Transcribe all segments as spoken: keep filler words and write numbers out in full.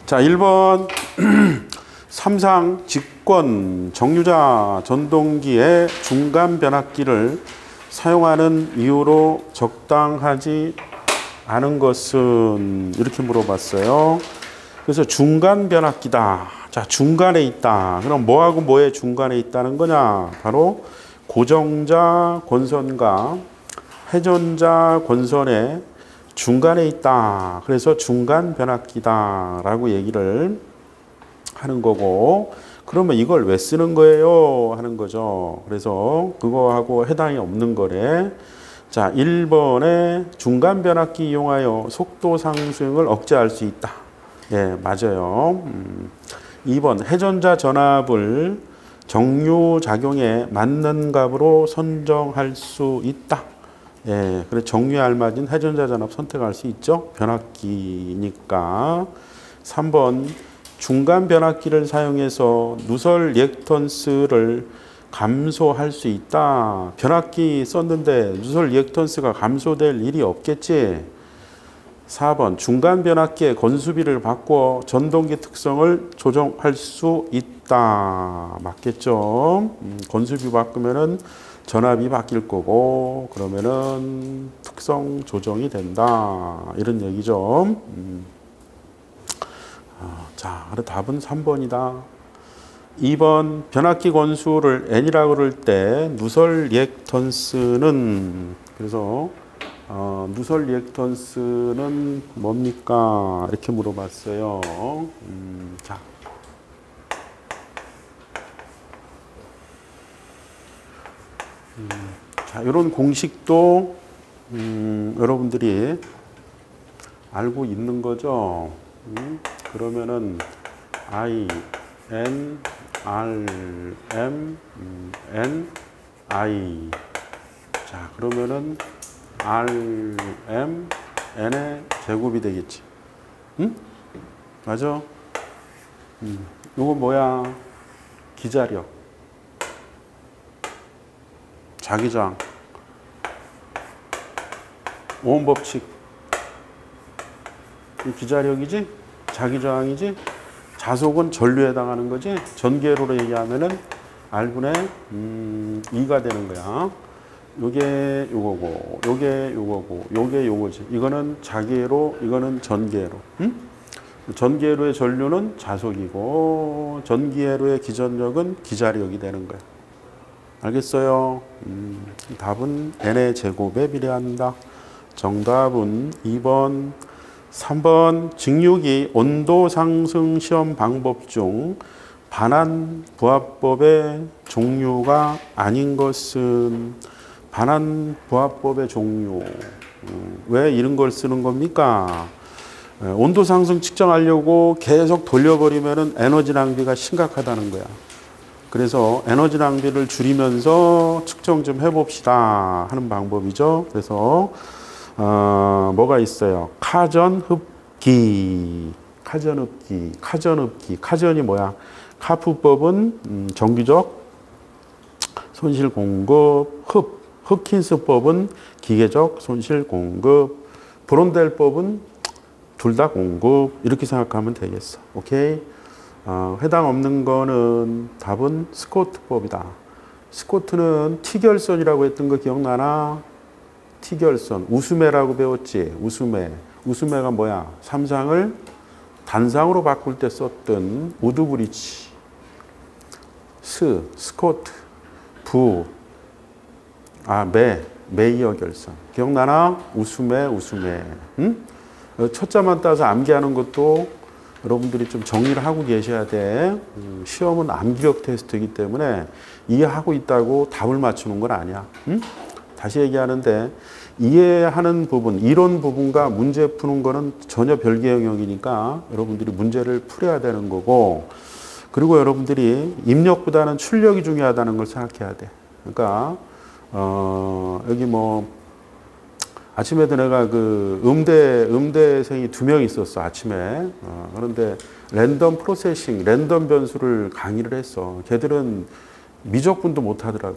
자, 일 번 삼상 직권 정류자 전동기의 중간 변압기를 사용하는 이유로 적당하지 않은 것은 이렇게 물어봤어요. 그래서 중간 변압기다. 자, 중간에 있다. 그럼 뭐하고 뭐의 중간에 있다는 거냐? 바로 고정자 권선과 회전자 권선의 중간에 있다. 그래서 중간 변압기다라고 얘기를 하는 거고, 그러면 이걸 왜 쓰는 거예요? 하는 거죠. 그래서 그거하고 해당이 없는 거래. 자, 일 번에 중간 변압기 이용하여 속도 상승을 억제할 수 있다. 예, 맞아요. 음. 이 번 회전자 전압을 정류 작용에 맞는 값으로 선정할 수 있다. 예, 그래 정류에 알맞은 회전자 전압 선택할 수 있죠. 변압기니까. 삼 번 중간 변압기를 사용해서 누설 리액턴스를 감소할 수 있다. 변압기 썼는데 누설 리액턴스가 감소될 일이 없겠지. 사 번 중간 변압기의 건수비를 바꿔 전동기 특성을 조정할 수 있다. 맞겠죠? 음, 건수비 바꾸면은 전압이 바뀔 거고, 그러면은 특성 조정이 된다. 이런 얘기죠. 음. 아, 자, 그래 답은 삼 번이다. 이 번 변압기 건수를 n이라고 그럴 때 누설 리액턴스는, 그래서 어, 누설 리액턴스는 뭡니까? 이렇게 물어봤어요. 음, 자. 음, 자, 이런 공식도 음, 여러분들이 알고 있는 거죠. 음, 그러면은 I, N, R, M, 음, N, I. 자, 그러면은 R, M, N의 제곱이 되겠지. 응? 맞아? 음, 요거 뭐야? 기자력. 자기저항. 오hm 법칙. 기자력이지? 자기저항이지? 자속은 전류에 해당하는 거지? 전기회로로 얘기하면은 R분의 음, 이가 되는 거야. 요게 요거고, 요게 요거고, 요게 요거지. 이거는 자기회로, 이거는 전기회로. 응? 전기회로의 전류는 자속이고, 전기회로의 기전력은 기자력이 되는 거야. 알겠어요? 음, 답은 n의 제곱에 비례한다. 정답은 이 번, 삼 번 직육이 온도 상승 시험 방법 중 반환 부하법의 종류가 아닌 것은, 반환 부하법의 종류. 음, 왜 이런 걸 쓰는 겁니까? 에, 온도 상승 측정하려고 계속 돌려버리면 에너지 낭비가 심각하다는 거야. 그래서 에너지 낭비를 줄이면서 측정 좀 해봅시다 하는 방법이죠. 그래서 어, 뭐가 있어요? 카전흡기, 카전흡기, 카전흡기. 카전이 뭐야? 카프법은 음, 정기적 손실 공급, 흡, 흡킨스법은 기계적 손실 공급, 브론델법은 둘 다 공급. 이렇게 생각하면 되겠어. 오케이? 어, 해당 없는 거는 답은 스코트법이다. 스코트는 T결선이라고 했던 거 기억나나? T결선. 우수매라고 배웠지? 우수매. 우수매가 뭐야? 삼상을 단상으로 바꿀 때 썼던 우드브리지. 스, 스코트, 부, 아, 매, 메이어 결선. 기억나나? 우수매, 우수매. 응? 첫자만 따서 암기하는 것도 여러분들이 좀 정리를 하고 계셔야 돼. 음, 시험은 암기력 테스트이기 때문에 이해하고 있다고 답을 맞추는 건 아니야. 음? 다시 얘기하는데 이해하는 부분, 이론 부분과 문제 푸는 거는 전혀 별개 영역이니까 여러분들이 문제를 풀어야 되는 거고, 그리고 여러분들이 입력보다는 출력이 중요하다는 걸 생각해야 돼. 그러니까 어, 여기 뭐 아침에도 내가 그 음대, 음대생이 두 명 있었어, 아침에. 어, 그런데 랜덤 프로세싱, 랜덤 변수를 강의를 했어. 걔들은 미적분도 못 하더라고.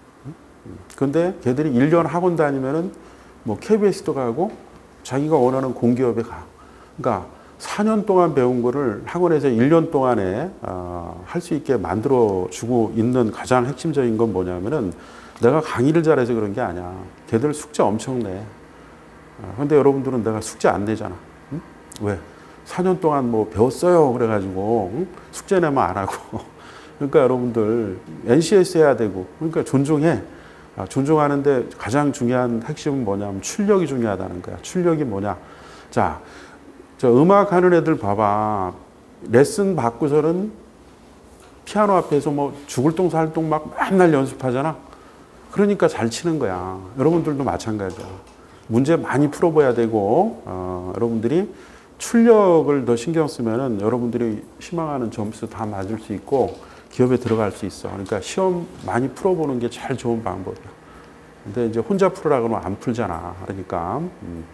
근데 걔들이 일 년 학원 다니면은 뭐 케이비에스도 가고 자기가 원하는 공기업에 가. 그러니까 사 년 동안 배운 거를 학원에서 일 년 동안에 어, 할 수 있게 만들어 주고 있는 가장 핵심적인 건 뭐냐면은 내가 강의를 잘해서 그런 게 아니야. 걔들 숙제 엄청 내. 어, 근데 여러분들은 내가 숙제 안 내잖아. 응? 왜? 사 년 동안 뭐 배웠어요. 그래가지고 응? 숙제 내면 안 하고. 그러니까 여러분들 엔 씨 에스 해야 되고 그러니까 존중해. 아, 존중하는데 가장 중요한 핵심은 뭐냐면 출력이 중요하다는 거야. 출력이 뭐냐. 자, 저 음악 하는 애들 봐봐. 레슨 받고서는 피아노 앞에서 뭐 죽을 똥 살 똥 막 맨날 연습하잖아. 그러니까 잘 치는 거야. 여러분들도 마찬가지야. 문제 많이 풀어봐야 되고 어, 여러분들이 출력을 더 신경 쓰면은 여러분들이 희망하는 점수 다 맞을 수 있고 기업에 들어갈 수 있어. 그러니까 시험 많이 풀어보는 게 제일 좋은 방법이야. 근데 이제 혼자 풀으라고 하면 안 풀잖아. 그러니까 음.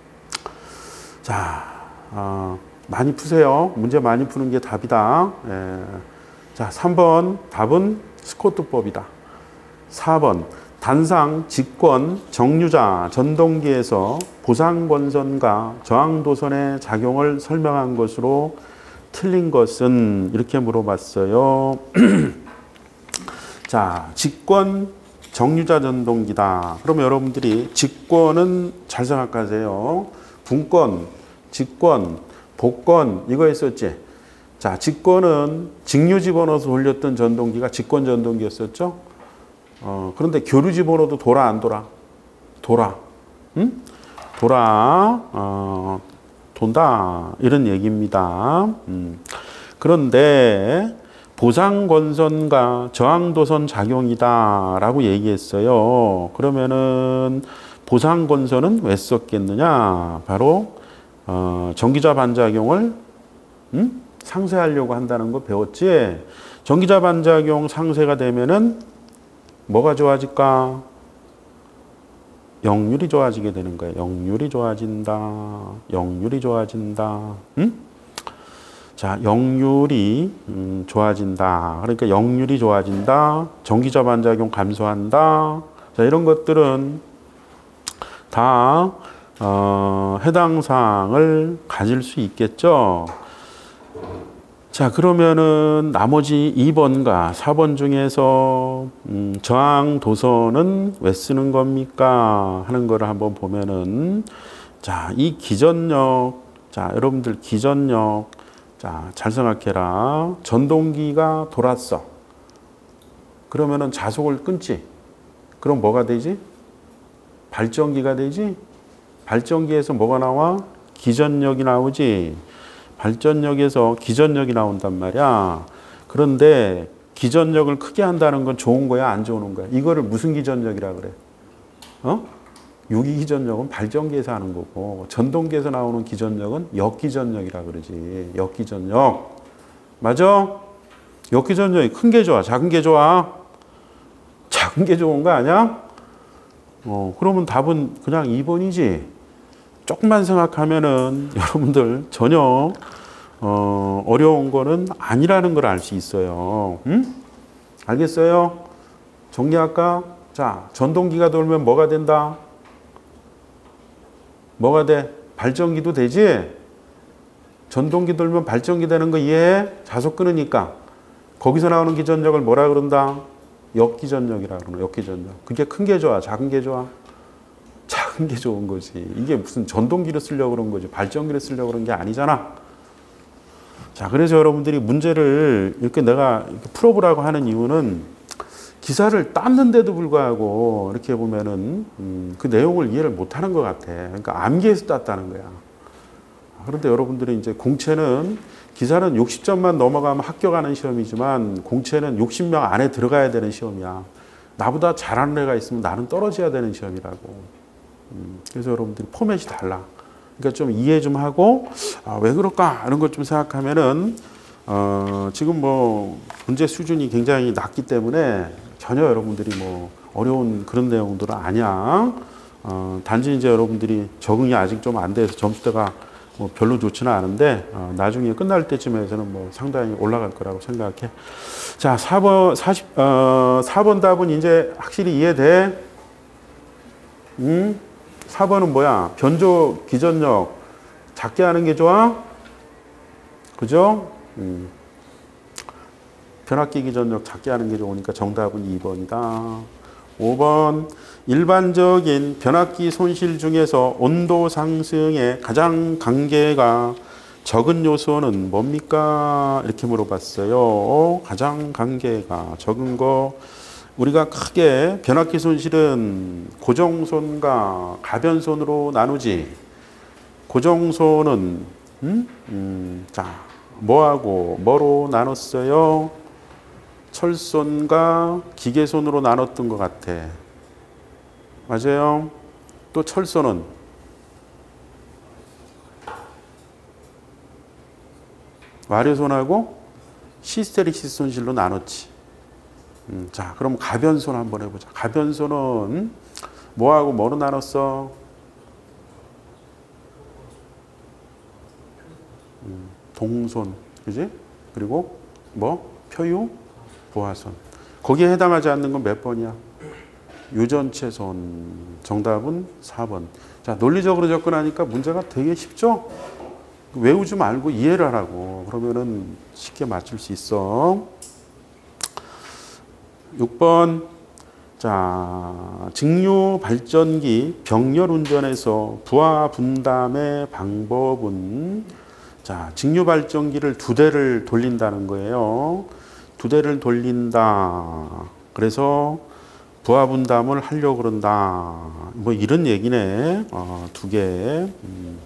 자, 어, 많이 푸세요. 문제 많이 푸는 게 답이다. 예. 자, 삼 번 답은 스코트법이다. 사 번 단상, 직권, 정류자, 전동기에서 보상권선과 저항도선의 작용을 설명한 것으로 틀린 것은 이렇게 물어봤어요. 자, 직권, 정류자 전동기다. 그러면 여러분들이 직권은 잘 생각하세요. 분권, 직권, 복권 이거 했었지. 자, 직권은 직류 집어넣어서 돌렸던 전동기가 직권 전동기였었죠. 어, 그런데 교류 집어넣어도 돌아 안 돌아? 돌아. 응? 돌아. 어, 돈다. 이런 얘기입니다. 음. 그런데 보상권선과 저항도선 작용이다 라고 얘기했어요. 그러면은 보상권선은 왜 썼겠느냐? 바로 어, 전기자 반작용을 음? 상쇄하려고 한다는 거 배웠지? 전기자 반작용 상쇄가 되면은 뭐가 좋아질까? 역률이 좋아지게 되는 거예요. 역률이 좋아진다. 역률이 좋아진다. 음? 자, 역률이 음, 좋아진다. 그러니까 역률이 좋아진다. 전기자 반작용 감소한다. 자, 이런 것들은 다 어, 해당 사항을 가질 수 있겠죠. 자, 그러면은 나머지 이 번과 사 번 중에서 음, 저항 도선은 왜 쓰는 겁니까? 하는 거를 한번 보면은 자, 이 기전력, 자, 여러분들 기전력, 자, 잘 생각해라. 전동기가 돌았어. 그러면은 자속을 끊지. 그럼 뭐가 되지? 발전기가 되지? 발전기에서 뭐가 나와? 기전력이 나오지. 발전력에서 기전력이 나온단 말이야. 그런데 기전력을 크게 한다는 건 좋은 거야, 안 좋은 거야? 이거를 무슨 기전력이라 그래? 어? 유기 기전력은 발전기에서 하는 거고 전동기에서 나오는 기전력은 역기전력이라 그러지. 역기전력. 맞아? 역기전력이 큰 게 좋아, 작은 게 좋아? 작은 게 좋은 거 아니야? 어, 그러면 답은 그냥 이 번이지. 조금만 생각하면은 여러분들 전혀 어, 어려운 거는 아니라는 걸 알 수 있어요. 음? 알겠어요? 정리할까? 자, 전동기가 돌면 뭐가 된다? 뭐가 돼? 발전기도 되지? 전동기 돌면 발전기 되는 거 이해해? 자속 끊으니까. 거기서 나오는 기전력을 뭐라 그런다? 역기전력이라 그러는 역기전력. 그게 큰 게 좋아? 작은 게 좋아? 작은 게 좋은 거지. 이게 무슨 전동기를 쓰려고 그런 거지. 발전기를 쓰려고 그런 게 아니잖아. 자, 그래서 여러분들이 문제를 이렇게 내가 이렇게 풀어보라고 하는 이유는 기사를 땄는데도 불구하고 이렇게 보면은 음, 그 내용을 이해를 못하는 것 같아. 그러니까 암기해서 땄다는 거야. 그런데 여러분들이 이제 공채는 기사는 육십 점만 넘어가면 합격하는 시험이지만 공채는 육십 명 안에 들어가야 되는 시험이야. 나보다 잘하는 애가 있으면 나는 떨어져야 되는 시험이라고. 음, 그래서 여러분들이 포맷이 달라. 그러니까 좀 이해 좀 하고 아, 왜 그럴까 이런 것 좀 생각하면은 어, 지금 뭐 문제 수준이 굉장히 낮기 때문에 전혀 여러분들이 뭐 어려운 그런 내용들은 아니야. 어, 단지 이제 여러분들이 적응이 아직 좀 안 돼서 점수대가 뭐 별로 좋지는 않은데 어, 나중에 끝날 때쯤에서는 뭐 상당히 올라갈 거라고 생각해. 자, 사 번 사십 어, 사 번 답은 이제 확실히 이해돼. 음? 사 번은 뭐야? 변조 기전력 작게 하는 게 좋아? 그죠? 음. 변압기 기전력 작게 하는 게 좋으니까 정답은 이 번이다. 오 번. 일반적인 변압기 손실 중에서 온도 상승의 가장 관계가 적은 요소는 뭡니까? 이렇게 물어봤어요. 가장 관계가 적은 거. 우리가 크게 변압기 손실은 고정손과 가변손으로 나누지. 고정손은 음? 음, 자, 뭐하고 뭐로 나눴어요? 철손과 기계손으로 나눴던 것 같아. 맞아요? 또 철손은 와류손하고 시스테리시스 손실로 나눴지. 음, 자, 그럼 가변손 한번 해보자. 가변손은 뭐하고 뭐로 나눴어? 음, 동손, 그지? 그리고 뭐? 표유, 부하손. 거기에 해당하지 않는 건 몇 번이야? 유전체손. 정답은 사 번. 자, 논리적으로 접근하니까 문제가 되게 쉽죠? 외우지 말고 이해를 하라고. 그러면은 쉽게 맞출 수 있어. 육 번. 자, 직류 발전기 병렬 운전에서 부하 분담의 방법은, 자, 직류 발전기를 두 대를 돌린다는 거예요. 두 대를 돌린다. 그래서 부하 분담을 하려고 그런다. 뭐 이런 얘기네. 어, 두 개. 음.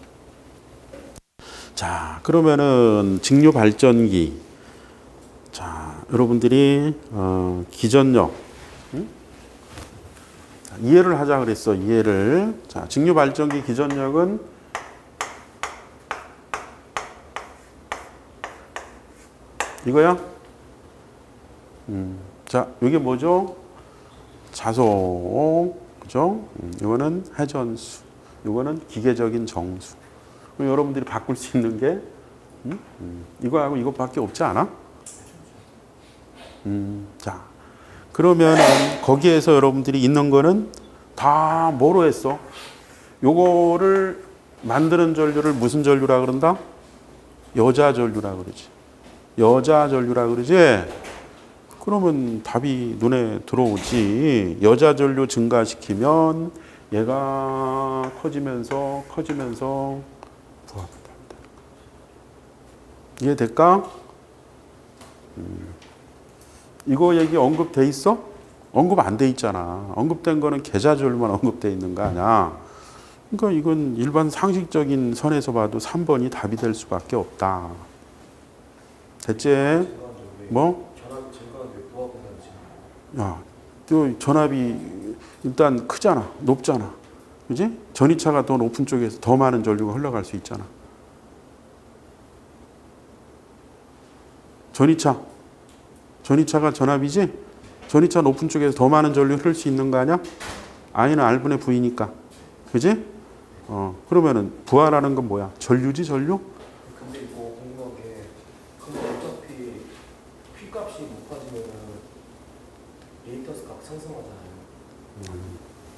자, 그러면은 직류 발전기. 자, 여러분들이 어, 기전력. 응? 자, 이해를 하자 그랬어. 이해를. 자, 직류 발전기 기전력은 이거야? 음. 자, 이게 뭐죠? 자속, 그죠? 음, 이거는 회전수, 이거는 기계적인 정수. 그럼 여러분들이 바꿀 수 있는 게 음? 음, 이거하고 이것밖에 없지 않아? 음, 자, 그러면은 거기에서 여러분들이 있는 거는 다 뭐로 했어? 요거를 만드는 전류를 무슨 전류라 그런다? 여자 전류라 그러지. 여자 전류라 그러지. 그러면 답이 눈에 들어오지. 여자 전류 증가시키면 얘가 커지면서 커지면서 부하분담. 이해될까? 음. 이거 얘기 언급돼 있어? 언급 안 돼 있잖아. 언급된 거는 계좌 전류만 언급돼 있는 거 아니야. 그러니까 이건 일반 상식적인 선에서 봐도 삼 번이 답이 될 수밖에 없다. 됐지? 뭐? 야, 또 전압이 일단 크잖아. 높잖아. 그지? 전이차가 더 높은 쪽에서 더 많은 전류가 흘러갈 수 있잖아. 전이차. 전이차가 전압이지? 전이차 높은 쪽에서 더 많은 전류 흐를 수 있는 거 아니야? I는 R분의 V니까. 그지? 어, 그러면은 부하라는 건 뭐야? 전류지, 전류? 근데 이거 궁금한 게, 근데 어차피 P 값이 높아지면은 레이턴스 값 상승하잖아요. 음.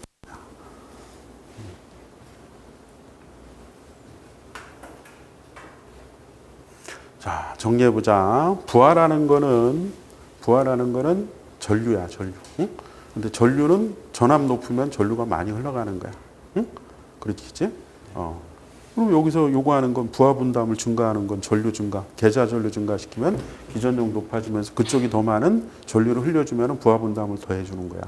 자, 정리해보자. 부하라는 거는, 부하라는 거는 전류야, 전류. 응? 근데 전류는 전압 높으면 전류가 많이 흘러가는 거야. 응? 그렇겠지? 어. 그럼 여기서 요구하는 건 부하 분담을 증가하는 건 전류 증가, 계좌 전류 증가시키면 기전력 높아지면서 그쪽이 더 많은 전류를 흘려주면 부하 분담을 더해주는 거야.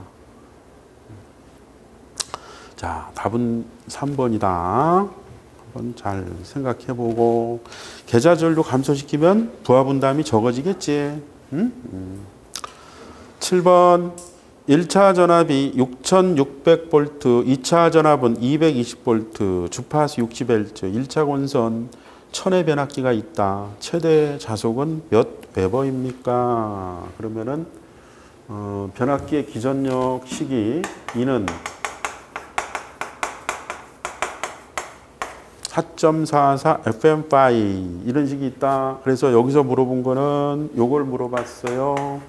자, 답은 삼 번이다. 한번 잘 생각해보고. 계좌 전류 감소시키면 부하 분담이 적어지겠지. 응? 음. 칠 번. 일 차 전압이 육천육백 볼트, 이 차 전압은 이백이십 볼트, 주파수 육십 헬츠, 일 차 권선 천의 변압기가 있다. 최대 자속은 몇 웨버입니까? 그러면은 어, 변압기의 기전력 식이 E는 사 점 사사 에프엠 파이 이런 식이 있다. 그래서 여기서 물어본 거는 요걸 물어봤어요.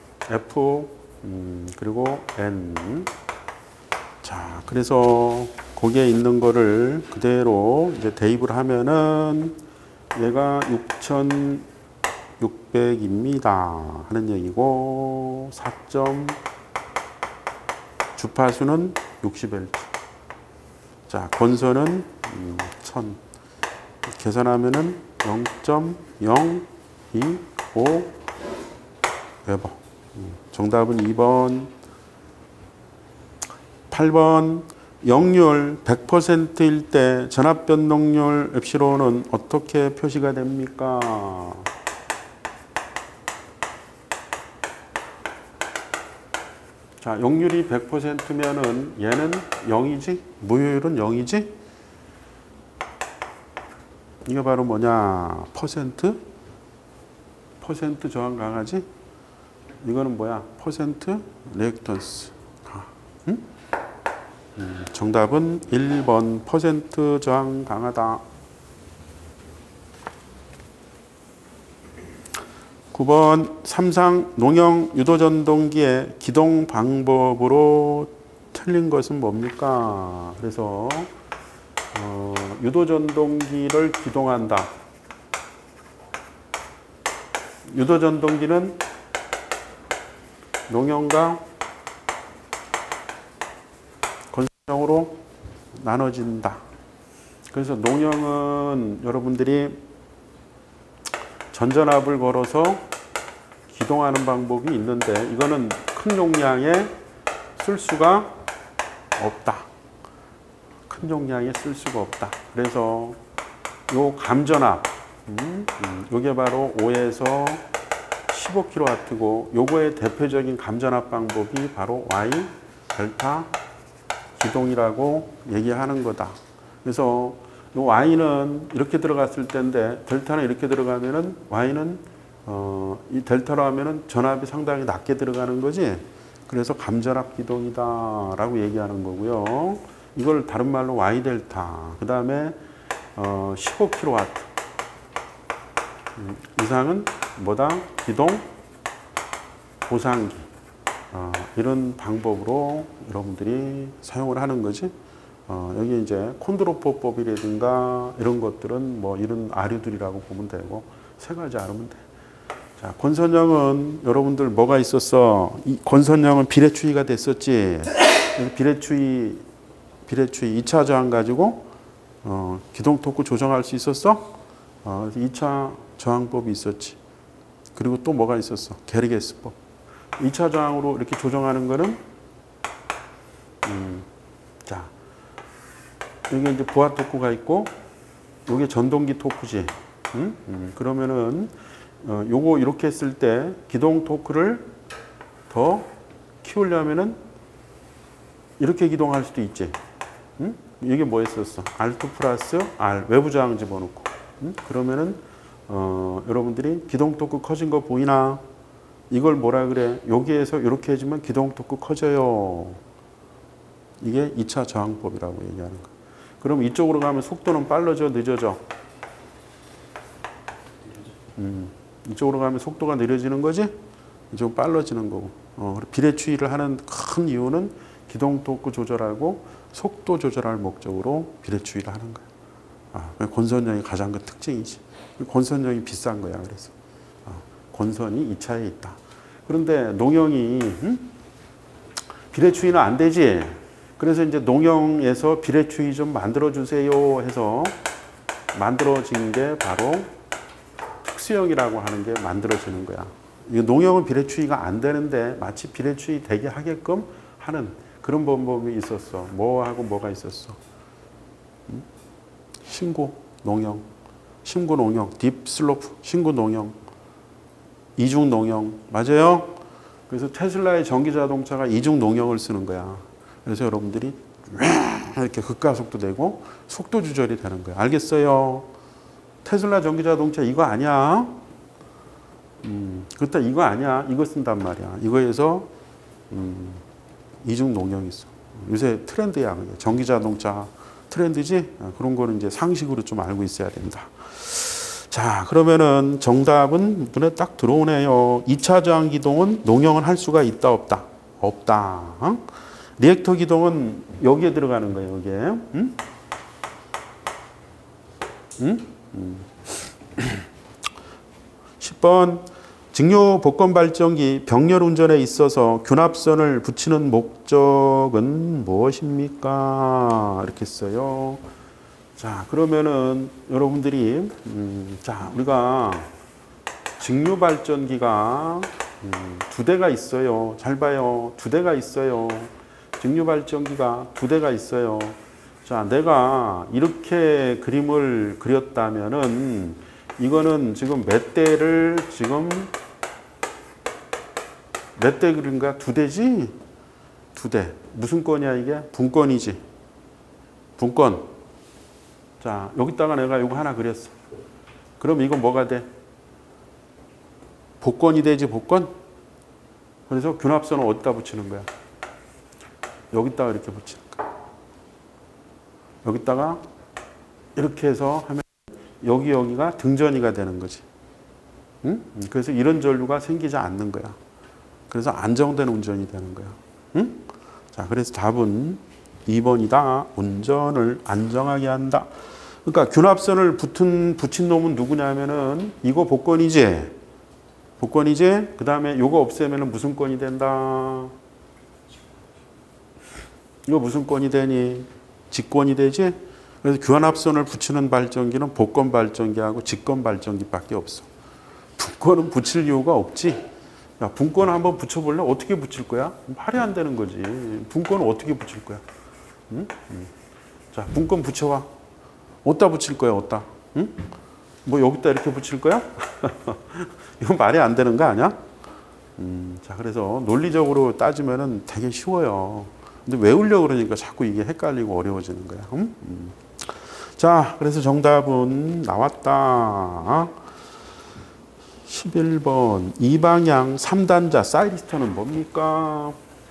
F 음, 그리고 N. 자, 그래서 거기에 있는 거를 그대로 이제 대입을 하면은 얘가 육천육백입니다 하는 얘기고, 사 점 주파수는 육십 헬츠. 자, 권선은 음, 천. 계산하면은 영 점 영이오 웨버. 음, 정답은 이 번. 팔 번. 역률 백 퍼센트일 때 전압 변동률 엡실론은 어떻게 표시가 됩니까? 자, 역률이 백 퍼센트면은 얘는 영이지? 무효율은 영이지? 이게 바로 뭐냐? 퍼센트? 퍼센트 저항 강하지? 이거는 뭐야? 퍼센트 리액턴스. 응? 음, 정답은 일 번 퍼센트 저항 강하다. 구 번 삼상 농형 유도전동기의 기동 방법으로 틀린 것은 뭡니까? 그래서 어, 유도전동기를 기동한다. 유도전동기는 농형과 건설형으로 나눠진다. 그래서 농형은 여러분들이 전전압을 걸어서 기동하는 방법이 있는데 이거는 큰 용량에 쓸 수가 없다. 큰 용량에 쓸 수가 없다. 그래서 요 감전압, 음, 음, 요게 바로 오에서 십오 킬로와트고 요거의 대표적인 감전압 방법이 바로 Y 델타 기동이라고 얘기하는 거다. 그래서 요 Y는 이렇게 들어갔을 때인데 델타는 이렇게 들어가면은 Y는 어, 이 델타로 하면은 전압이 상당히 낮게 들어가는 거지. 그래서 감전압 기동이다라고 얘기하는 거고요. 이걸 다른 말로 Y 델타. 그 다음에 어, 십오 킬로와트 이상은 뭐다? 기동 보상기. 어, 이런 방법으로 여러분들이 사용을 하는 거지. 어, 여기 이제 콘드로포법이라든가 이런 것들은 뭐 이런 아류들이라고 보면 되고 세 가지 알으면 돼. 자, 권선형은 여러분들 뭐가 있었어? 이 권선형은 비례추이가 됐었지. 비례추이, 비례추이 이 차 저항 가지고 어, 기동 토크 조정할 수 있었어? 어, 이 차 저항법이 있었지. 그리고 또 뭐가 있었어? 게르게스법. 이 차 저항으로 이렇게 조정하는 거는 음, 자, 여기 이제 부하 토크가 있고 이게 전동기 토크지. 응? 음, 그러면은 어, 요거 이렇게 했을 때 기동 토크를 더 키우려면은 이렇게 기동할 수도 있지. 응? 이게 뭐였었어? 알 투 플러스 R 외부 저항 집어넣고. 응? 그러면은 어, 여러분들이 기동 토크 커진 거 보이나? 이걸 뭐라 그래? 여기에서 이렇게 해주면 기동 토크 커져요. 이게 이 차 저항법이라고 얘기하는 거. 그럼 이쪽으로 가면 속도는 빨라져, 늦어져? 음, 이쪽으로 가면 속도가 느려지는 거지? 이쪽은 빨라지는 거고. 어, 비례추이를 하는 큰 이유는 기동 토크 조절하고 속도 조절할 목적으로 비례추이를 하는 거야. 아, 권선형이 가장 큰 특징이지. 권선형이 비싼 거야. 그래서 어, 권선이 이 차에 있다. 그런데 농형이 음? 비례추이는 안 되지. 그래서 이제 농형에서 비례추이 좀 만들어 주세요 해서 만들어진 게 바로 특수형이라고 하는 게 만들어지는 거야. 이 농형은 비례추이가 안 되는데 마치 비례추이 되게 하게끔 하는 그런 방법이 있었어. 뭐하고 뭐가 있었어? 음? 신고 농형, 신고 농형, 딥 슬로프, 신고 농형, 이중 농형 맞아요? 그래서 테슬라의 전기 자동차가 이중 농형을 쓰는 거야. 그래서 여러분들이 이렇게 극가속도 되고 속도 조절이 되는 거야. 알겠어요? 테슬라 전기 자동차 이거 아니야? 음, 그때 이거 아니야? 이거 쓴단 말이야. 이거에서 음, 이중 농형이 있어. 요새 트렌드야. 전기 자동차 트렌드지? 그런 거는 이제 상식으로 좀 알고 있어야 된다. 자, 그러면은 정답은 눈에 딱 들어오네요. 이 차 저항 기동은 농형을 할 수가 있다, 없다? 없다. 어? 리액터 기동은 여기에 들어가는 거예요. 여기에. 응? 응? 음. 십 번 직류 복권 발전기 병렬 운전에 있어서 균합선을 붙이는 목적은 무엇입니까? 이렇게 써요. 자, 그러면은 여러분들이 음, 자, 우리가 직류 발전기가 음, 두 대가 있어요. 잘 봐요. 두 대가 있어요. 직류 발전기가 두 대가 있어요. 자, 내가 이렇게 그림을 그렸다면은 이거는 지금 몇 대를 지금 몇 대 그린 거야? 두 대지? 두 대. 무슨 건이야 이게? 분건이지. 분건. 자, 여기다가 내가 이거 하나 그렸어. 그럼 이건 뭐가 돼? 복건이 되지, 복건? 그래서 균합선을 어디다 붙이는 거야? 여기다가 이렇게 붙이는 거야. 여기다가 이렇게 해서 하면 여기 여기가 등전이가 되는 거지. 응? 그래서 이런 전류가 생기지 않는 거야. 그래서 안정된 운전이 되는 거야. 응? 자, 그래서 답은 이 번이다. 운전을 안정하게 한다. 그러니까 균합선을 붙은, 붙인 놈은 누구냐면은 이거 복건이지. 복건이지. 그 다음에 요거 없애면은 무슨 건이 된다. 이거 무슨 건이 되니? 직건이 되지. 그래서 균합선을 붙이는 발전기는 복건 발전기하고 직건 발전기밖에 없어. 분건은 붙일 이유가 없지. 야, 분건 한번 붙여볼래? 어떻게 붙일 거야? 말이 안 되는 거지. 분건은 어떻게 붙일 거야? 응? 응. 자, 분건 붙여와. 어디다 붙일 거야? 어디다? 응? 뭐 여기다 이렇게 붙일 거야? 이건 말이 안 되는 거 아니야? 음, 자, 그래서 논리적으로 따지면은 되게 쉬워요. 근데 외우려고 그러니까 자꾸 이게 헷갈리고 어려워지는 거야. 응? 음. 자, 그래서 정답은 나왔다. 십일 번 이 방향 삼 단자 사이리스턴은 뭡니까?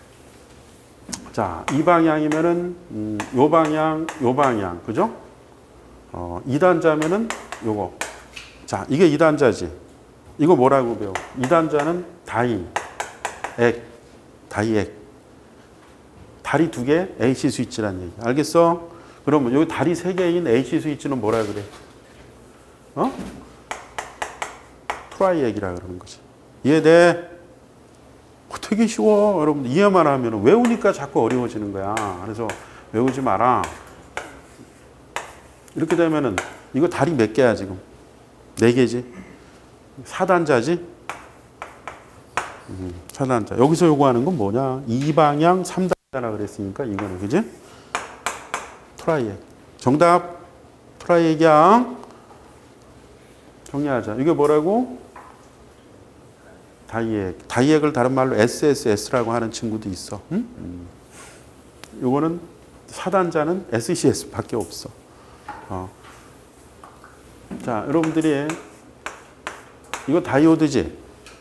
자, 이 방향이면은 음, 요 방향, 요 방향, 그죠? 어, 이 단자면은 요거. 자, 이게 이 단자지. 이거 뭐라고 배워? 이 단자는 다이, 액, 다이액. 다리 두 개, 에이씨 스위치라는 얘기. 알겠어? 그러면 여기 다리 세 개인 에이씨 스위치는 뭐라 그래? 어? 트라이액이라 그러는 거지. 이해돼? 되게 쉬워. 여러분 이해만 하면 외우니까 자꾸 어려워지는 거야. 그래서 외우지 마라. 이렇게 되면은 이거 다리 몇 개야 지금? 네 개지. 사 단자지. 음, 사 단자. 여기서 요구하는 건 뭐냐? 이 방향 삼 단자라 그랬으니까 이거는 그지? 트라이액. 정답. 트라이액이야. 정리하자. 이게 뭐라고? 다이액. 다이액을 다른 말로 에스에스에스라고 하는 친구도 있어. 응? 음. 요거는 사 단자는 에스씨에스밖에 없어. 어. 자, 여러분들이 이거 다이오드지?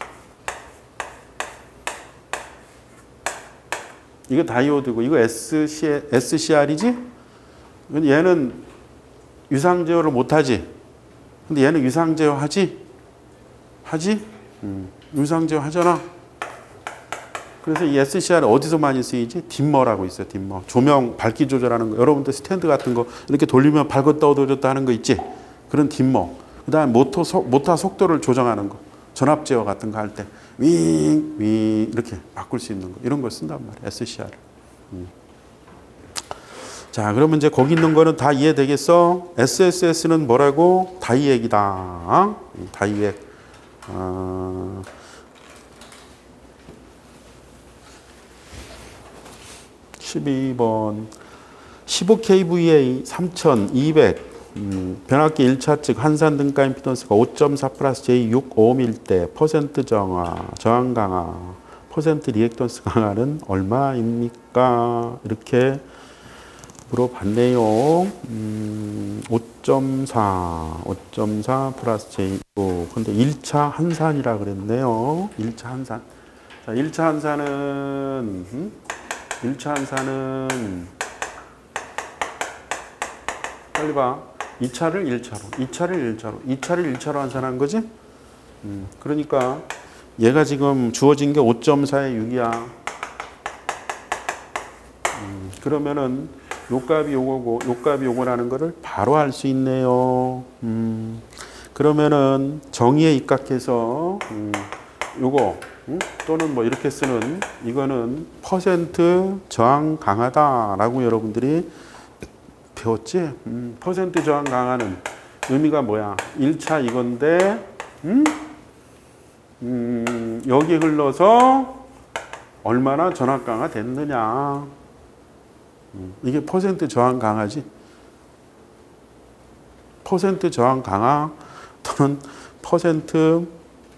이거 다이오드고 이거 에스씨, 에스씨알이지? 얘는 유상 제어를 못하지? 근데 얘는 유상 제어 하지? 하지? 음, 유상 제어 하잖아. 그래서 이 에스씨알 어디서 많이 쓰이지? 딤머라고 있어요. 딤머. 조명 밝기 조절하는 거. 여러분들 스탠드 같은 거 이렇게 돌리면 밝았다 어두워졌다 하는 거 있지? 그런 딤머. 그다음에 모터 속, 모터 속도를 조정하는 거. 전압 제어 같은 거 할 때 윙, 윙 이렇게 바꿀 수 있는 거. 이런 걸 쓴단 말이야. 에스씨알. 음. 자, 그러면 이제 거기 있는 거는 다 이해되겠어? 에스에스에스는 뭐라고? 다이액이다. 다이액. 어... 십이 번 십오 케이브이에이 삼천이백 음, 변압기 일 차 측 한산 등가 임피던스가 오 점 사 플러스 제이 육 오음일 때 퍼센트 정화, 저항 강화, 퍼센트 리액턴스 강화는 얼마입니까? 이렇게 물어봤네요. 음, 오 점 사, 오 점 사 플러스 제이 육. 근데 일 차 한산이라 그랬네요. 일 차 한산. 자, 일 차 한산은 음? 일 차 한산은 빨리 봐. 이 차를 일 차로, 이 차를 일 차로, 이 차를 일 차로 한산한 거지? 음, 그러니까 얘가 지금 주어진 게 오 점 사에 육이야. 그러면은 요 값이 요거고 요 값이 요거라는 거를 바로 알 수 있네요. 음, 그러면은 정의에 입각해서 음, 요거 음, 또는 뭐 이렇게 쓰는 이거는 퍼센트 저항 강하다라고 여러분들이 배웠지? 음, 퍼센트 저항 강하는 의미가 뭐야? 일 차 이건데 음? 음, 여기 흘러서 얼마나 전압 강화 됐느냐. 음, 이게 퍼센트 저항 강하지. 퍼센트 저항 강화 또는 퍼센트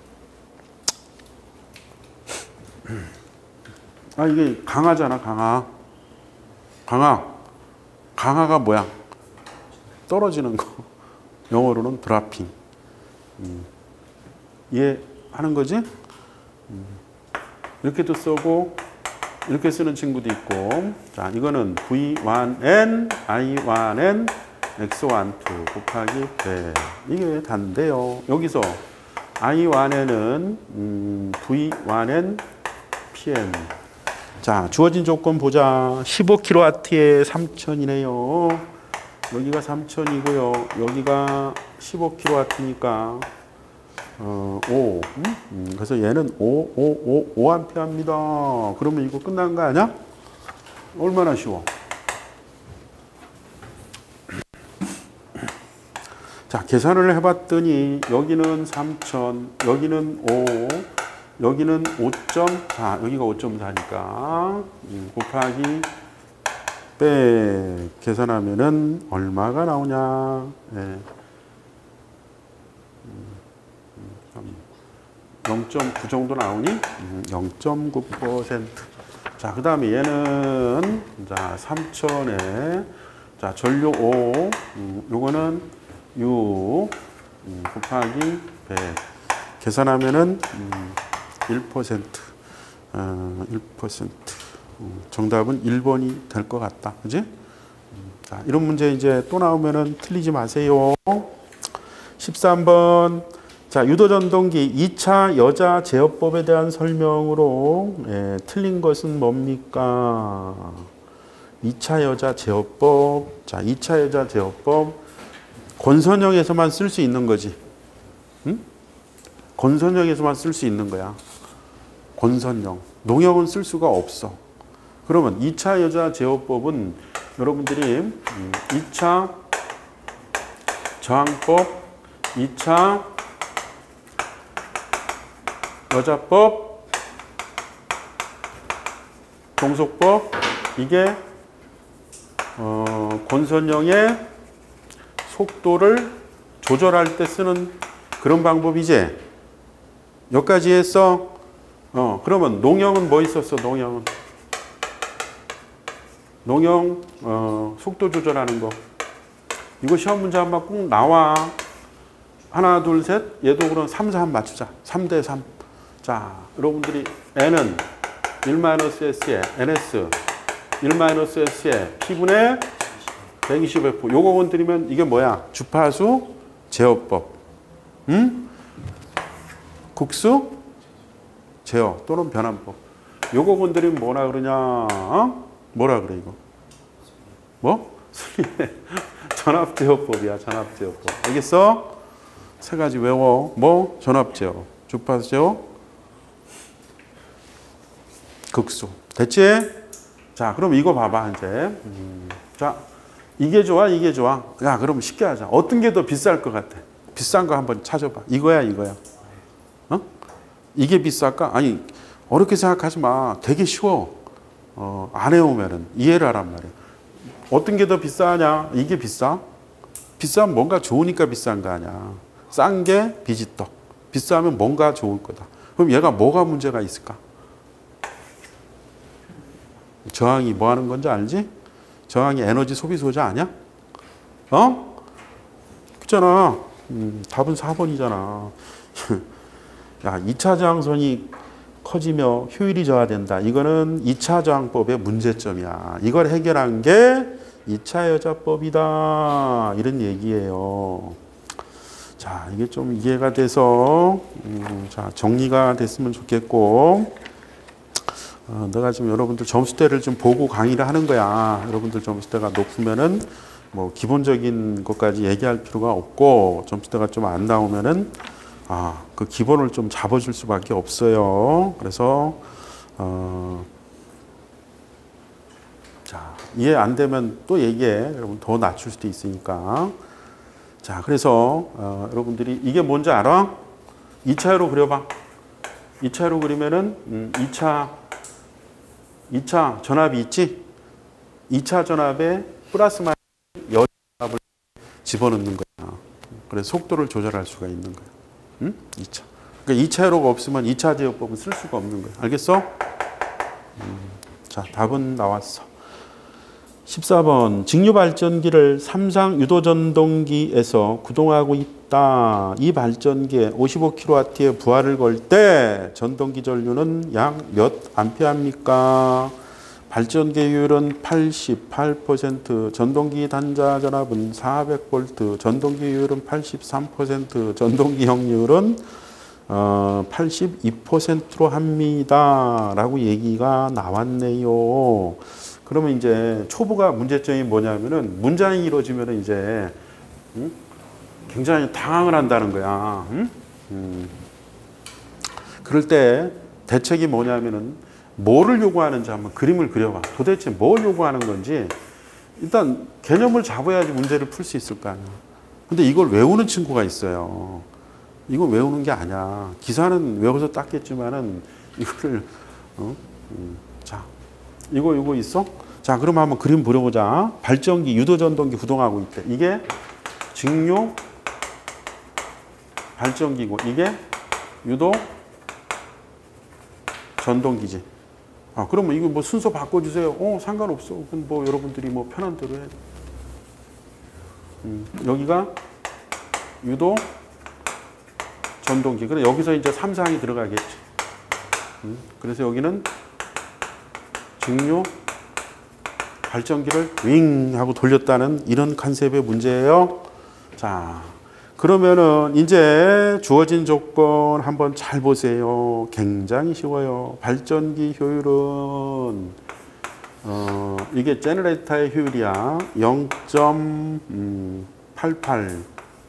아 이게 강하잖아. 강하. 강하. 강하가 뭐야? 떨어지는 거. 영어로는 드라핑. 음, 이해하는 거지? 음, 이렇게도 쓰고 이렇게 쓰는 친구도 있고. 자, 이거는 브이 원 엔, 아이 원 엔, 엑스 원 투 곱하기 백. 이게 단데요. 여기서 아이 원 엔은 음, 브이 원 엔 피엠. 자, 주어진 조건 보자. 십오 킬로와트에 삼천이네요. 여기가 삼천이고요. 여기가 십오 킬로와트니까 어, 오. 음? 음, 그래서 얘는 오, 오, 오, 오 암페어입니다. 그러면 이거 끝난 거 아니야? 얼마나 쉬워. 자, 계산을 해봤더니 여기는 삼천, 여기는 오, 여기는 오 점 사, 여기가 오 점 사니까 음, 곱하기 백 계산하면은 얼마가 나오냐? 네. 영 점 구 정도 나오니? 영 점 구 퍼센트. 자, 그 다음에 얘는 자 삼천에 자 전류 오, 음, 요거는 육 음, 곱하기 백 계산하면은 음, 일 퍼센트. 어, 일 퍼센트. 음, 정답은 일 번이 될 것 같다. 그지? 음, 자, 이런 문제 이제 또 나오면은 틀리지 마세요. 십삼 번. 자, 유도전동기 이 차 여자 제어법에 대한 설명으로 예, 틀린 것은 뭡니까? 이 차 여자 제어법. 자, 이 차 여자 제어법 권선형에서만 쓸 수 있는 거지. 응? 권선형에서만 쓸 수 있는 거야. 권선형. 농형은 쓸 수가 없어. 그러면 이 차 여자 제어법은 여러분들이 음, 이 차 저항법, 이 차 여자법, 종속법, 이게 어, 권선형의 속도를 조절할 때 쓰는 그런 방법이지. 여기까지 했어. 어, 그러면 농형은 뭐 있었어? 농형은 농형 어, 속도 조절하는 거. 이거 시험 문제 한번 꼭 나와. 하나, 둘, 셋. 얘도 그럼 삼, 사 한번 맞추자. 삼 대 삼. 자, 여러분들이 N은 일 마이너스 S에 엔에스 일 마이너스 S에 P분의 백이십 에프. 요거 건드리면 이게 뭐야? 주파수 제어법. 응? 국수 제어 또는 변환법. 요거 건드리면 뭐라 그러냐? 어? 뭐라 그래 이거? 뭐? 전압제어법이야. 전압제어법. 알겠어? 세 가지 외워. 뭐? 전압제어, 주파수 제어, 극수. 됐지? 자, 그럼 이거 봐봐 이제. 음, 자, 이게 좋아, 이게 좋아. 야, 그럼 쉽게 하자. 어떤 게 더 비쌀 것 같아? 비싼 거 한번 찾아봐. 이거야, 이거야. 어? 이게 비쌀까? 아니, 어렵게 생각하지 마. 되게 쉬워. 어, 안 해오면은 이해를 하란 말이야. 어떤 게 더 비싸냐? 이게 비싸? 비싸면 뭔가 좋으니까 비싼 거 아니야. 싼 게 비지떡. 비싸면 뭔가 좋을 거다. 그럼 얘가 뭐가 문제가 있을까? 저항이 뭐 하는 건지 알지? 저항이 에너지 소비 소자 아니야? 어? 그렇잖아. 음, 답은 사 번이잖아. 야, 이 차 저항선이 커지며 효율이 저하된다. 이거는 이 차 저항법의 문제점이야. 이걸 해결한 게 이 차 여자법이다. 이런 얘기예요. 자, 이게 좀 이해가 돼서 음, 자, 정리가 됐으면 좋겠고 어, 내가 지금 여러분들 점수대를 좀 보고 강의를 하는 거야. 여러분들 점수대가 높으면은 뭐 기본적인 것까지 얘기할 필요가 없고 점수대가 좀 안 나오면은 아, 그 기본을 좀 잡아줄 수밖에 없어요. 그래서 어, 자, 이해 안 되면 또 얘기해. 여러분 더 낮출 수도 있으니까. 자, 그래서 어, 여러분들이 이게 뭔지 알아? 이 차로 그려봐. 이 차로 그리면은 음, 이 차 이 차 전압이 있지? 이 차 전압에 플러스 마이너스 여전압을 집어넣는 거야. 그래서 속도를 조절할 수가 있는 거야. 응? 이 차. 그러니까 이 차 회로가 없으면 이 차 제어법은 쓸 수가 없는 거야. 알겠어? 음, 자, 답은 나왔어. 십사 번 직류 발전기를 삼상 유도전동기에서 구동하고 있다. 이 발전기에 오십오 킬로와트의 부하를 걸 때 전동기 전류는 약 몇 암페어입니까? 발전기 효율은 팔십팔 퍼센트, 전동기 단자 전압은 사백 볼트, 전동기 효율은 팔십삼 퍼센트, 전동기 역률은 어, 팔십이 퍼센트로 합니다. 라고 얘기가 나왔네요. 그러면 이제 초보가 문제점이 뭐냐면은 문장이 이루어지면은 이제 음? 굉장히 당황을 한다는 거야. 음? 음. 그럴 때 대책이 뭐냐면은 뭐를 요구하는지 한번 그림을 그려봐. 도대체 뭘 요구하는 건지 일단 개념을 잡아야지 문제를 풀 수 있을 거 아니야. 근데 이걸 외우는 친구가 있어요. 이거 외우는 게 아니야. 기사는 외워서 땄겠지만은 이거를 어? 음. 자. 이거 이거 있어? 자, 그럼 한번 그림 그려보자. 발전기, 유도전동기 구동하고 있대. 이게 직류 발전기고 이게 유도 전동기지. 아, 그러면 이거 뭐 순서 바꿔주세요. 어, 상관없어. 그럼 뭐 여러분들이 뭐 편한 대로 해. 음, 여기가 유도 전동기. 그래 여기서 이제 삼상이 들어가겠지. 음, 그래서 여기는 직류 발전기를 윙 하고 돌렸다는 이런 컨셉의 문제예요. 자, 그러면은 이제 주어진 조건 한번 잘 보세요. 굉장히 쉬워요. 발전기 효율은 어, 이게 제너레이터의 효율이야. 영 점 팔팔.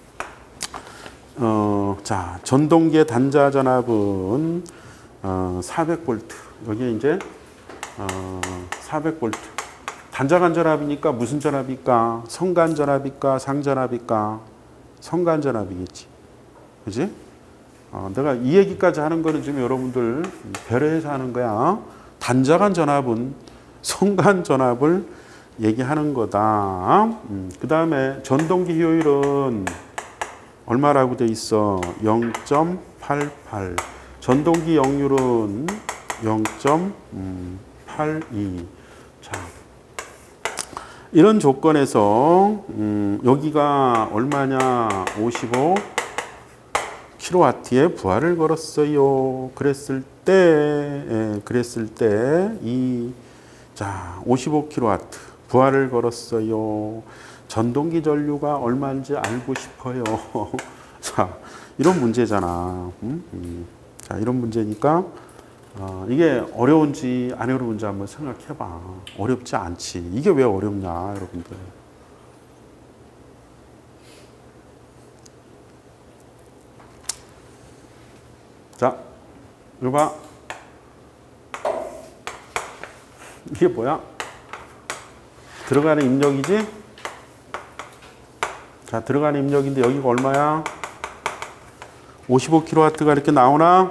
어, 자, 전동기의 단자 전압은 어, 사백 볼트. 여기 이제 어, 사백 볼트. 단자간 전압이니까 무슨 전압일까? 성간 전압일까? 상전압일까? 성간 전압이겠지. 그지? 어, 내가 이 얘기까지 하는 거는 지금 여러분들 배려해서 하는 거야. 단자간 전압은 성간 전압을 얘기하는 거다. 음, 그 다음에 전동기 효율은 얼마라고 돼 있어? 영 점 팔팔. 전동기 역률은 영 점 팔이. 자, 이런 조건에서 음, 여기가 얼마냐? 오십오 킬로와트의 부하를 걸었어요. 그랬을 때, 예, 그랬을 때 이 자, 오십오 킬로와트 부하를 걸었어요. 전동기 전류가 얼마인지 알고 싶어요. 자, 이런 문제잖아. 음? 음. 자, 이런 문제니까. 어, 이게 어려운지 안 어려운지 한번 생각해봐. 어렵지 않지. 이게 왜 어렵냐, 여러분들. 자, 이거 봐. 이게 뭐야? 들어가는 입력이지? 자, 들어가는 입력인데 여기가 얼마야? 오십오 킬로와트가 이렇게 나오나?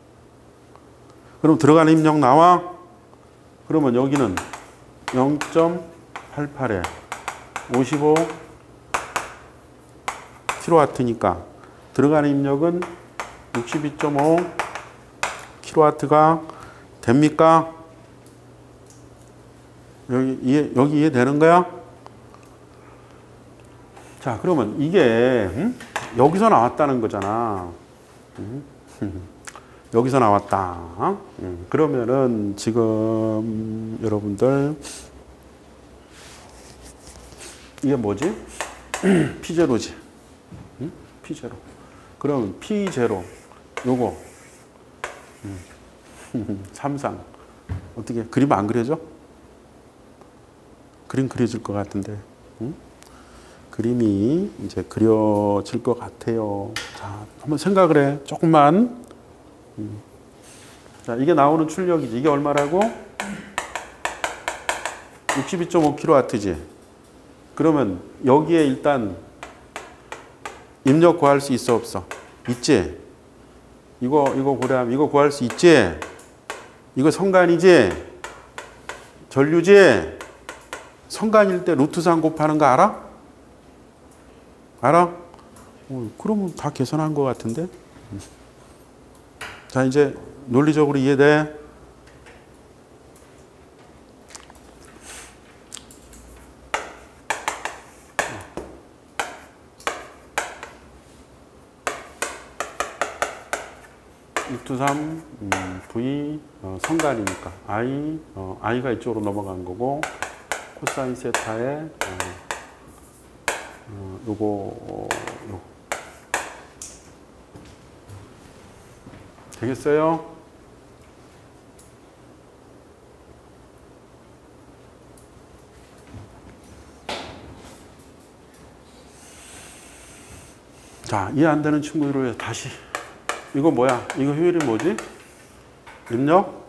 그럼 들어가는 입력 나와? 그러면 여기는 영 점 팔팔에 오십오 킬로와트니까 들어가는 입력은 육십이 점 오 킬로와트가 됩니까? 여기 이해, 여기 이해되는 거야? 자, 그러면 이게 음? 여기서 나왔다는 거잖아. 음? 여기서 나왔다. 음, 그러면은 지금 여러분들 이게 뭐지? 피제로지. 음? 피제로. 그럼 피제로 요거 음. 삼상 어떻게 그림 안 그려져? 그림 그려질 것 같은데. 응? 그림이 이제 그려질 것 같아요. 자, 한번 생각을 해. 조금만. 음. 자, 이게 나오는 출력이지. 이게 얼마라고? 육십이 점 오 킬로와트지. 그러면 여기에 일단 입력 구할 수 있어 없어? 있지? 이거 이거 고려하면 이거 구할 수 있지? 이거 성간이지? 전류지? 성간일 때 루트 삼 곱하는 거 알아? 알아? 어, 그러면 다 계산한 것 같은데? 자, 이제 논리적으로 이해돼? 루트 삼 음, V 어, 성간이니까 I 어, I가 이쪽으로 넘어간 거고 코사인 세타에 어, 어, 요거 어, 요. 되겠어요? 자, 이해 안 되는 친구들을 위해 다시 이거 뭐야? 이거 효율이 뭐지? 입력?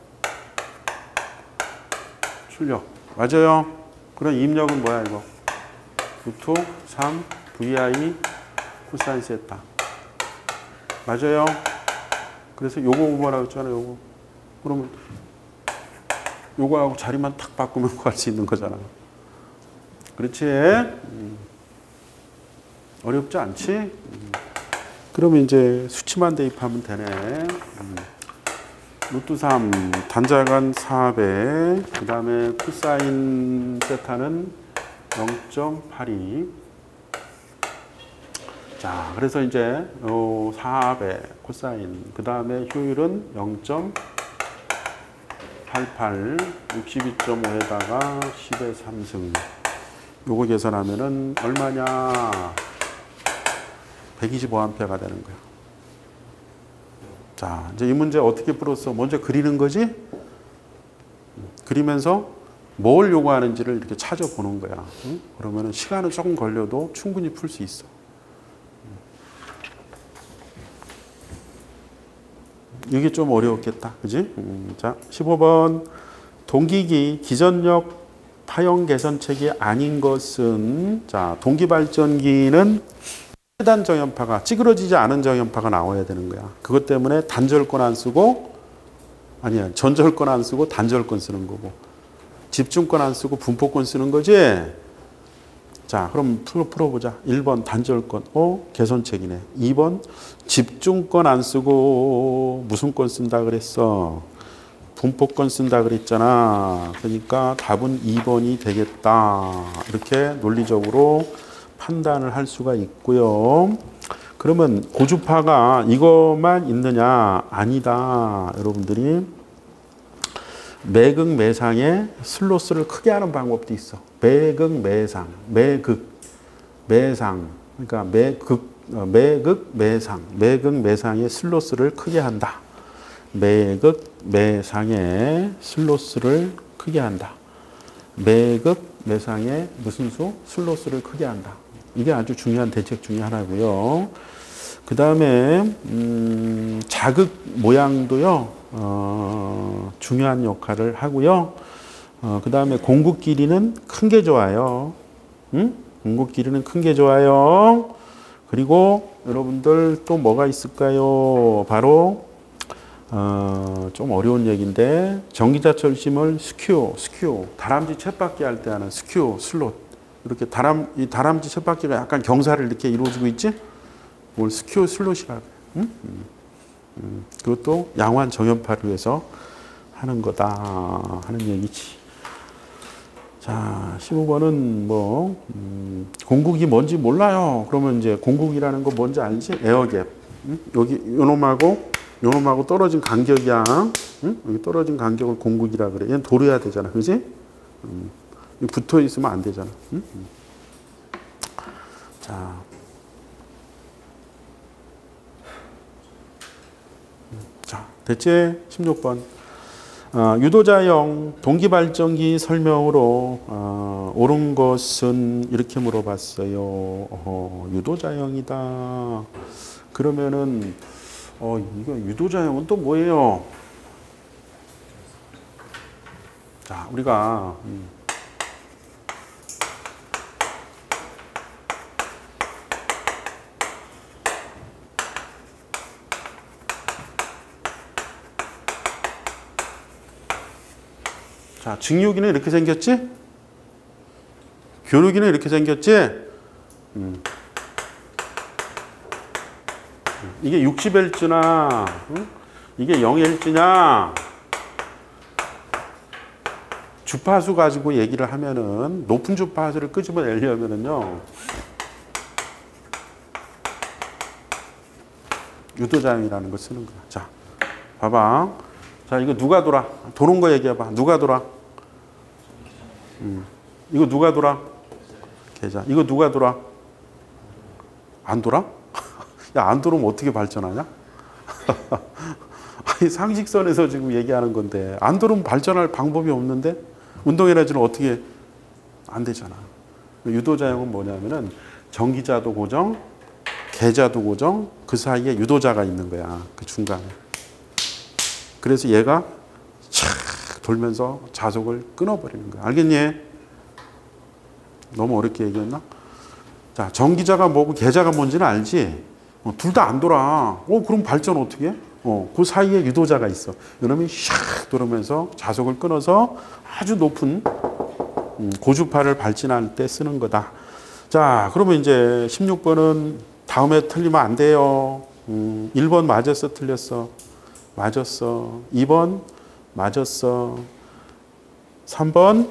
출력. 맞아요. 그럼 입력은 뭐야 이거? 루트 삼 브이 코사인 세타. 맞아요. 그래서 요거 뭐라고 했잖아요. 요거. 그러면 요거하고 자리만 탁 바꾸면 구할 수 있는 거잖아. 그렇지? 음. 어렵지 않지? 음. 그러면 이제 수치만 대입하면 되네. 음. 루트 삼 단자간 사 배, 그 다음에 코사인 세타는 영 점 팔이. 자, 그래서 이제 어, 사 배 코사인, 그 다음에 효율은 영 점 팔팔, 육십이 점 오에다가 십의 삼 승. 요거 계산하면은 얼마냐? 백이십오 암페어가 되는 거야. 자, 이제 이 문제 어떻게 풀었어? 먼저 그리는 거지? 그리면서 뭘 요구하는지를 이렇게 찾아보는 거야. 응? 그러면 시간은 조금 걸려도 충분히 풀 수 있어. 이게 좀 어려웠겠다. 그지? 음, 자, 십오 번. 동기기 기전력 파형 개선책이 아닌 것은, 자, 동기발전기는 최단 정연파가, 찌그러지지 않은 정연파가 나와야 되는 거야. 그것 때문에 단절권 안 쓰고, 아니야, 전절권 안 쓰고 단절권 쓰는 거고, 집중권 안 쓰고 분포권 쓰는 거지? 자, 그럼 풀어, 풀어보자. 일 번 단절권, 어? 개선책이네. 이 번 집중권 안 쓰고 무슨 권 쓴다 그랬어? 분포권 쓴다 그랬잖아. 그러니까 답은 이 번이 되겠다. 이렇게 논리적으로 판단을 할 수가 있고요. 그러면 고주파가 이것만 있느냐? 아니다. 여러분들이 매극 매상의 슬로스를 크게 하는 방법도 있어. 매극 매상, 매극 매상. 그러니까 매극 매극 매상, 매극 매상의 슬로스를 크게 한다. 매극 매상의 슬로스를 크게 한다. 매극 매상의 무슨 수? 슬로스를 크게 한다. 이게 아주 중요한 대책 중에 하나고요. 그 다음에 음, 자극 모양도요. 어, 중요한 역할을 하고요. 어, 그 다음에 공급 길이는 큰 게 좋아요. 응? 공급 길이는 큰 게 좋아요. 그리고 여러분들 또 뭐가 있을까요? 바로 어, 좀 어려운 얘기인데 전기자철심을 스큐, 스큐, 다람쥐 쳇바퀴 할 때 하는 스큐, 슬롯. 이렇게 다람, 이 다람쥐 쳇바퀴가 약간 경사를 이렇게 이루어지고 있지? 뭘 스큐 슬롯이라고. 응? 음, 음, 그것도 양호한 정연파를 위해서 하는 거다 하는 얘기지. 자, 십오 번은 뭐 음, 공국이 뭔지 몰라요. 그러면 이제 공국이라는 거 뭔지 알지? 에어갭. 응? 여기 요놈하고 요놈하고 떨어진 간격이야. 응? 여기 떨어진 간격을 공국이라 그래. 얘는 도려야 되잖아, 그렇지? 음, 붙어 있으면 안 되잖아. 응? 음. 자, 자, 됐지? 십육 번. 어, 유도자형 동기발전기 설명으로 어, 옳은 것은 이렇게 물어봤어요. 어, 유도자형이다. 그러면은 어, 이거 유도자형은 또 뭐예요? 자, 우리가 음. 자, 증유기는 이렇게 생겼지? 교류기는 이렇게 생겼지? 음. 이게 육십 헬츠나 응? 이게 영 헬츠냐? 주파수 가지고 얘기를 하면은 높은 주파수를 끄집어내려면은요. 유도자형이라는 걸 쓰는 거야. 자, 봐봐. 자, 이거 누가 돌아? 도는 거 얘기해봐. 누가 돌아? 음. 이거 누가 돌아? 계좌. 이거 누가 돌아? 안 돌아? 야, 안 돌으면 어떻게 발전하냐? 아니, 상식선에서 지금 얘기하는 건데 안 돌으면 발전할 방법이 없는데 운동에너지는 어떻게 안 되잖아. 유도자형은 뭐냐면은 전기자도 고정, 계좌도 고정, 그 사이에 유도자가 있는 거야. 그 중간에. 그래서 얘가 착 돌면서 자속을 끊어버리는 거야. 알겠니? 너무 어렵게 얘기했나? 자, 전기자가 뭐고 계좌가 뭔지는 알지? 어, 둘 다 안 돌아. 어, 그럼 발전 어떻게 해? 어, 그 사이에 유도자가 있어. 이놈이 샥 돌으면서 자속을 끊어서 아주 높은 음, 고주파를 발진할 때 쓰는 거다. 자, 그러면 이제 십육 번은 다음에 틀리면 안 돼요. 음, 일 번 맞았어, 틀렸어? 맞았어. 이 번 맞았어. 삼 번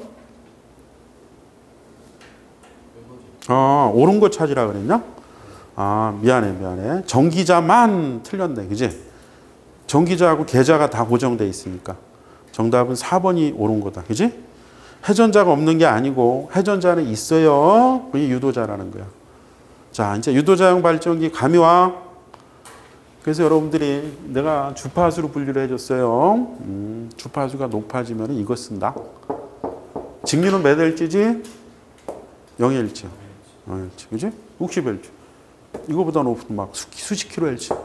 어, 옳은 거 찾으라 그랬냐? 아, 미안해, 미안해. 전기자만 틀렸네, 그지? 전기자하고 계좌가 다 고정돼 있으니까. 정답은 사 번이 옳은 거다, 그지? 회전자가 없는 게 아니고 회전자는 있어요. 그게 유도자라는 거야. 자, 이제 유도자형 발전기 감이 와. 그래서 여러분들이 내가 주파수로 분류를 해줬어요. 음, 주파수가 높아지면 이거 쓴다. 직류는 몇 헬츠지? 영 헬츠. 영 헬츠, 그지? 육십 헬츠. 이거보다 높은 막 수, 수십 킬로 헬츠.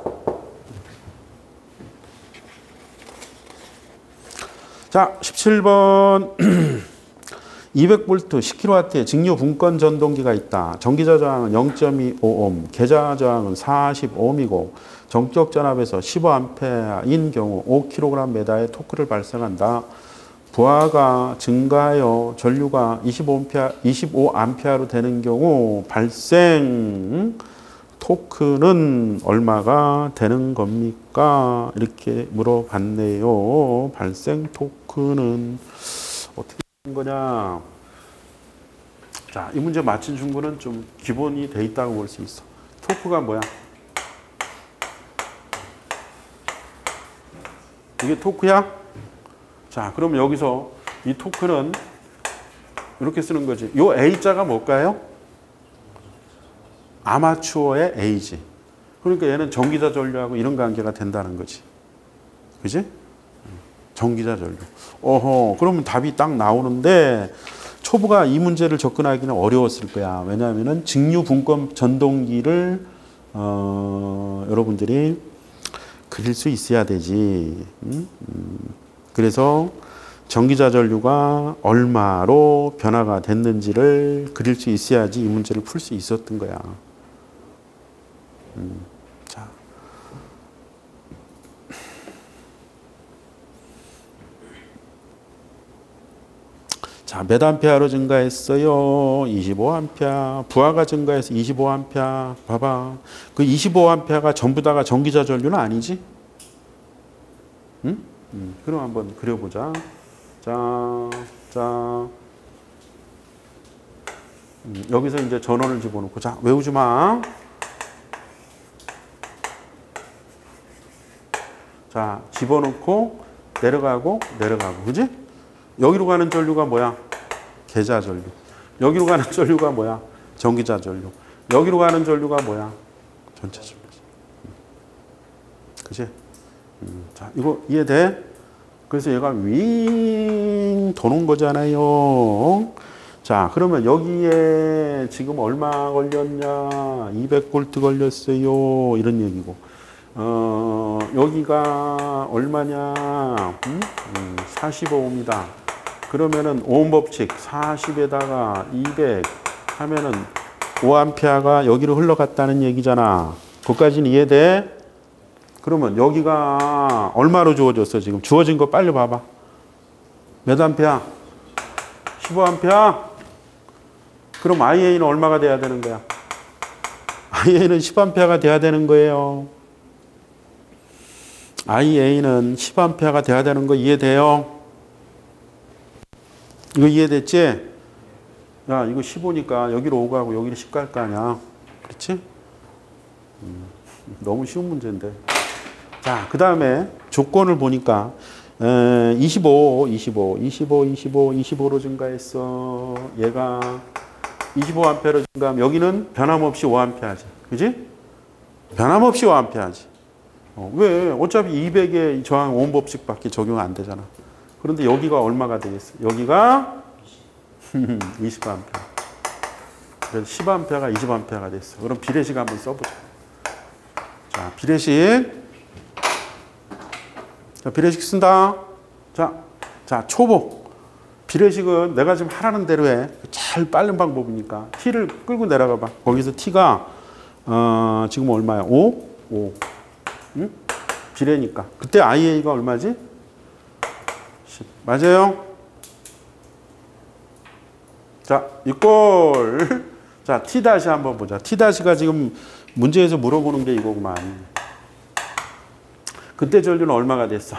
자, 십칠 번. 이백 볼트 십 킬로와트의 직류 분권 전동기가 있다. 전기자 저항은 영 점 이오 옴, 계좌 저항은 사십 옴이고 정적 전압에서 십오 암페어인 경우 오 킬로그램 메다의 토크를 발생한다. 부하가 증가하여 전류가 이십오 암페어, 이십오 암페어로 되는 경우 발생 토크는 얼마가 되는 겁니까? 이렇게 물어봤네요. 발생 토크는 어떻게 되는 거냐? 자, 이 문제 맞힌 친구는 좀 기본이 돼 있다고 볼 수 있어. 토크가 뭐야? 이게 토크야? 자, 그럼 여기서 이 토크는 이렇게 쓰는 거지. 요 A자가 뭘까요? 아마추어의 A지. 그러니까 얘는 전기자 전류하고 이런 관계가 된다는 거지. 그지? 전기자 전류. 어허, 그러면 답이 딱 나오는데 초보가 이 문제를 접근하기는 어려웠을 거야. 왜냐하면 직류 분권 전동기를 어, 여러분들이 그릴 수 있어야 되지. 음? 음. 그래서 전기자 전류가 얼마로 변화가 됐는지를 그릴 수 있어야지 이 문제를 풀 수 있었던 거야. 음. 자. 자, 몇 암페어로 증가했어요? 이십오 암페어. 부하가 증가해서 이십오 암페어. 봐봐. 그 이십오 암페어가 전부 다가 전기자 전류는 아니지? 응? 음, 그럼 한번 그려보자. 자, 자. 음, 여기서 이제 전원을 집어넣고. 자, 외우지 마. 자, 집어넣고 내려가고 내려가고. 그지? 여기로 가는 전류가 뭐야? 계좌 전류. 여기로 가는 전류가 뭐야? 전기자 전류. 여기로 가는 전류가 뭐야? 전체 전류. 그치? 음, 자, 이거 이해돼? 그래서 얘가 윙 도는 거잖아요. 자, 그러면 여기에 지금 얼마 걸렸냐? 이백 볼트 걸렸어요. 이런 얘기고. 어, 여기가 얼마냐? 음? 음, 사십오 옴이다. 그러면은 오hm 법칙 사십에다가 이백 하면은 오 암페어가 여기로 흘러갔다는 얘기잖아. 그것까지는 이해돼? 그러면 여기가 얼마로 주어졌어? 지금 주어진 거 빨리 봐봐. 몇 암페어? 십오 암페어? 그럼 아이에이는 얼마가 돼야 되는 거야? 아이에이는 십 암페어가 돼야 되는 거예요. 아이에이는 십 암페어가 돼야 되는 거 이해돼요? 이거 이해됐지? 야, 이거 십오니까 여기로 오 가고 여기로 십 갈 거 아니야. 그렇지? 음, 너무 쉬운 문제인데. 자, 그 다음에 조건을 보니까 에, 이십오, 이십오, 이십오, 이십오, 이십오로 증가했어. 얘가 이십오 암페어로 증가하면 여기는 변함없이 오 암페어지. 그지? 변함없이 오 암페어지. 어, 왜? 어차피 이백의 저항 오hm 법칙밖에 적용 안 되잖아. 그런데 여기가 얼마가 되겠어? 여기가 이십 암페어. 그래서 십 암페어가 이십 암페어가 됐어. 그럼 비례식 한번 써보자. 자, 비례식. 자, 비례식 쓴다. 자, 자, 초보. 비례식은 내가 지금 하라는 대로 해. 제일 빠른 방법이니까. t를 끌고 내려가 봐. 거기서 t가 어, 지금 얼마야? 오? 오. 응? 비례니까. 그때 아이에이가 얼마지? 십. 맞아요? 자, 이꼴. 자, t 다시 한번 보자. t 다시가 지금 문제에서 물어보는 게 이거구만. 그때 전류는 얼마가 됐어?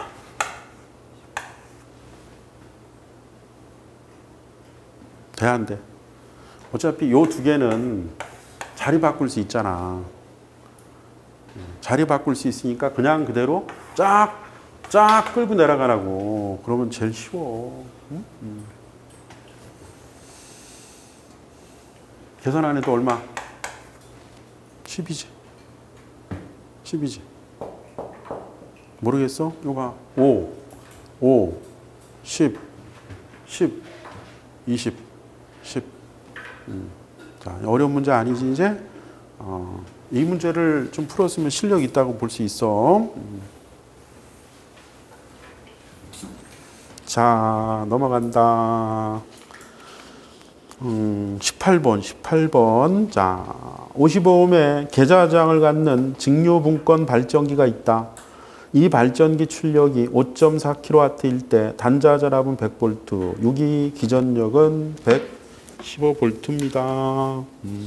돼, 안 돼? 어차피 요 두 개는 자리 바꿀 수 있잖아. 자리 바꿀 수 있으니까 그냥 그대로 쫙, 쫙 끌고 내려가라고. 그러면 제일 쉬워. 응? 응. 계산 안 해도 얼마? 십이지. 십이지. 모르겠어? 이거 봐. 오, 오, 십, 십, 이십, 십. 음. 자, 어려운 문제 아니지, 이제? 어, 이 문제를 좀 풀었으면 실력 있다고 볼 수 있어. 음. 자, 넘어간다. 음, 십팔 번, 십팔 번. 자, 오십오 옴의 계좌장을 갖는 직료분권 발전기가 있다. 이 발전기 출력이 오 점 사 킬로와트일 때 단자 전압은 백 볼트, 유기 기전력은 백십오 볼트입니다. 음.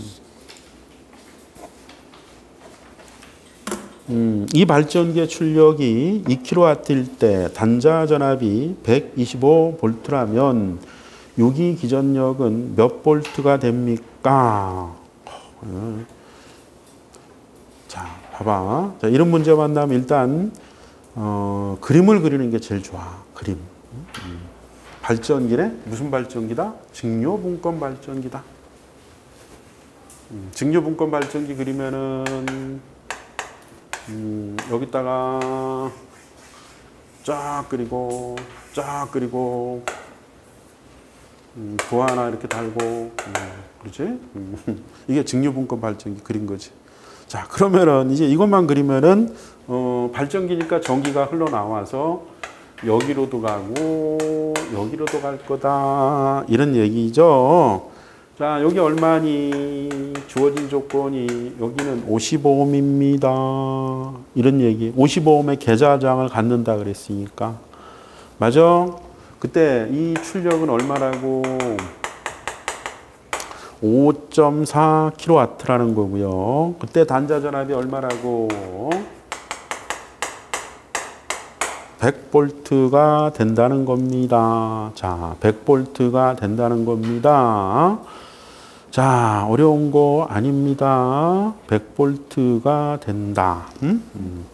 음, 이 발전기의 출력이 이 킬로와트일 때 단자 전압이 백이십오 볼트라면 유기 기전력은 몇 볼트가 됩니까? 자, 봐봐. 자, 이런 문제 만나면 일단 어, 그림을 그리는 게 제일 좋아. 그림. 음. 발전기래? 무슨 발전기다? 직료분권 발전기다. 음, 직료분권 발전기 그리면은 음, 여기다가 쫙 그리고 쫙 그리고 음, 부 하나 이렇게 달고 음, 그렇지? 음, 이게 직료분권 발전기 그린 거지. 자, 그러면은 이제 이것만 그리면은 어, 발전기니까 전기가 흘러나와서 여기로도 가고 여기로도 갈 거다 이런 얘기죠. 자, 여기 얼마니? 주어진 조건이 여기는 오십오 옴입니다. 이런 얘기. 오십오 옴의 계좌장을 갖는다 그랬으니까. 맞아? 그때 이 출력은 얼마라고? 오 점 사 킬로와트라는 거고요. 그때 단자 전압이 얼마라고? 백 볼트가 된다는 겁니다. 자, 백 볼트가 된다는 겁니다. 자, 어려운 거 아닙니다. 백 볼트가 된다. 음? 음.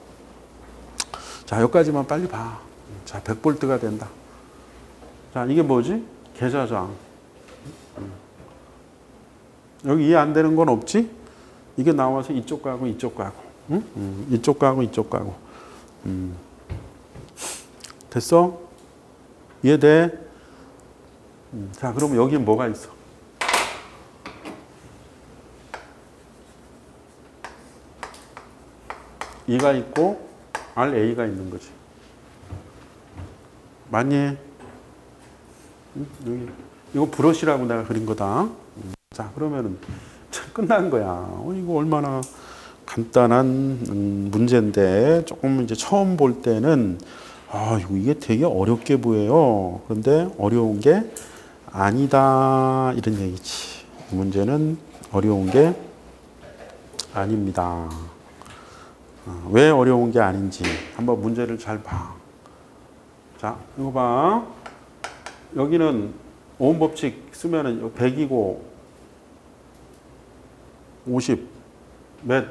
자, 여기까지만 빨리 봐. 자, 백 볼트가 된다. 자, 이게 뭐지? 계좌장. 음. 여기 이해 안 되는 건 없지? 이게 나와서 이쪽 가고 이쪽 가고. 음? 음. 이쪽 가고 이쪽 가고. 음. 됐어? 이해돼? 음, 자, 그럼 여기 뭐가 있어? 이가 있고 알에이가 있는 거지. 맞니? 응? 여기. 이거 브러쉬라고 내가 그린 거다. 음, 자, 그러면은 끝난 거야. 어, 이거 얼마나 간단한 음, 문제인데 조금 이제 처음 볼 때는 아, 이거 이게 되게 어렵게 보여요. 그런데 어려운 게 아니다 이런 얘기지. 이 문제는 어려운 게 아닙니다. 어, 왜 어려운 게 아닌지 한번 문제를 잘 봐. 자, 이거 봐. 여기는 오hm 법칙 쓰면은 백이고 오십 몇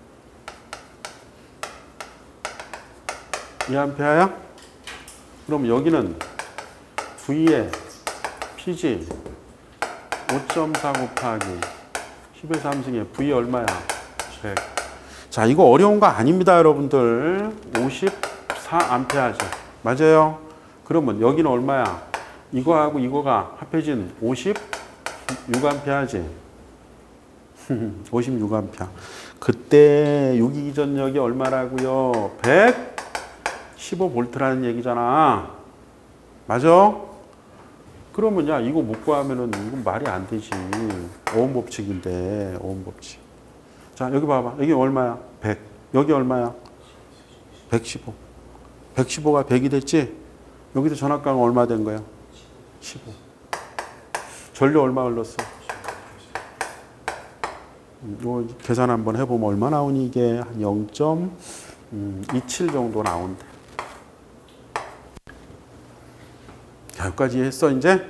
이 암페어야? 그럼 여기는 V의 Pg 오 점 사 곱하기 십의 삼승에 V 얼마야? 백. 자, 이거 어려운 거 아닙니다, 여러분들. 오십사 암페어죠. 맞아요? 그러면 여기는 얼마야? 이거하고 이거가 합해진 오십육 암페어지. 오십육 암페어. 그때 유기기전력이 얼마라고요? 백십오 볼트라는 얘기잖아. 맞아? 그러면 야, 이거 못 구하면은 이건 말이 안 되지. 오hm 법칙인데, 오hm 법칙. 자, 여기 봐봐. 여기 얼마야? 백. 여기 얼마야? 백십오. 백십오가 백이 됐지? 여기서 전압가가 얼마 된 거야? 십오. 전류 얼마 흘렀어? 이거 계산 한번 해보면 얼마 나오니 이게 한 영 점 이칠 정도 나온대. 자, 여기까지 했어 이제?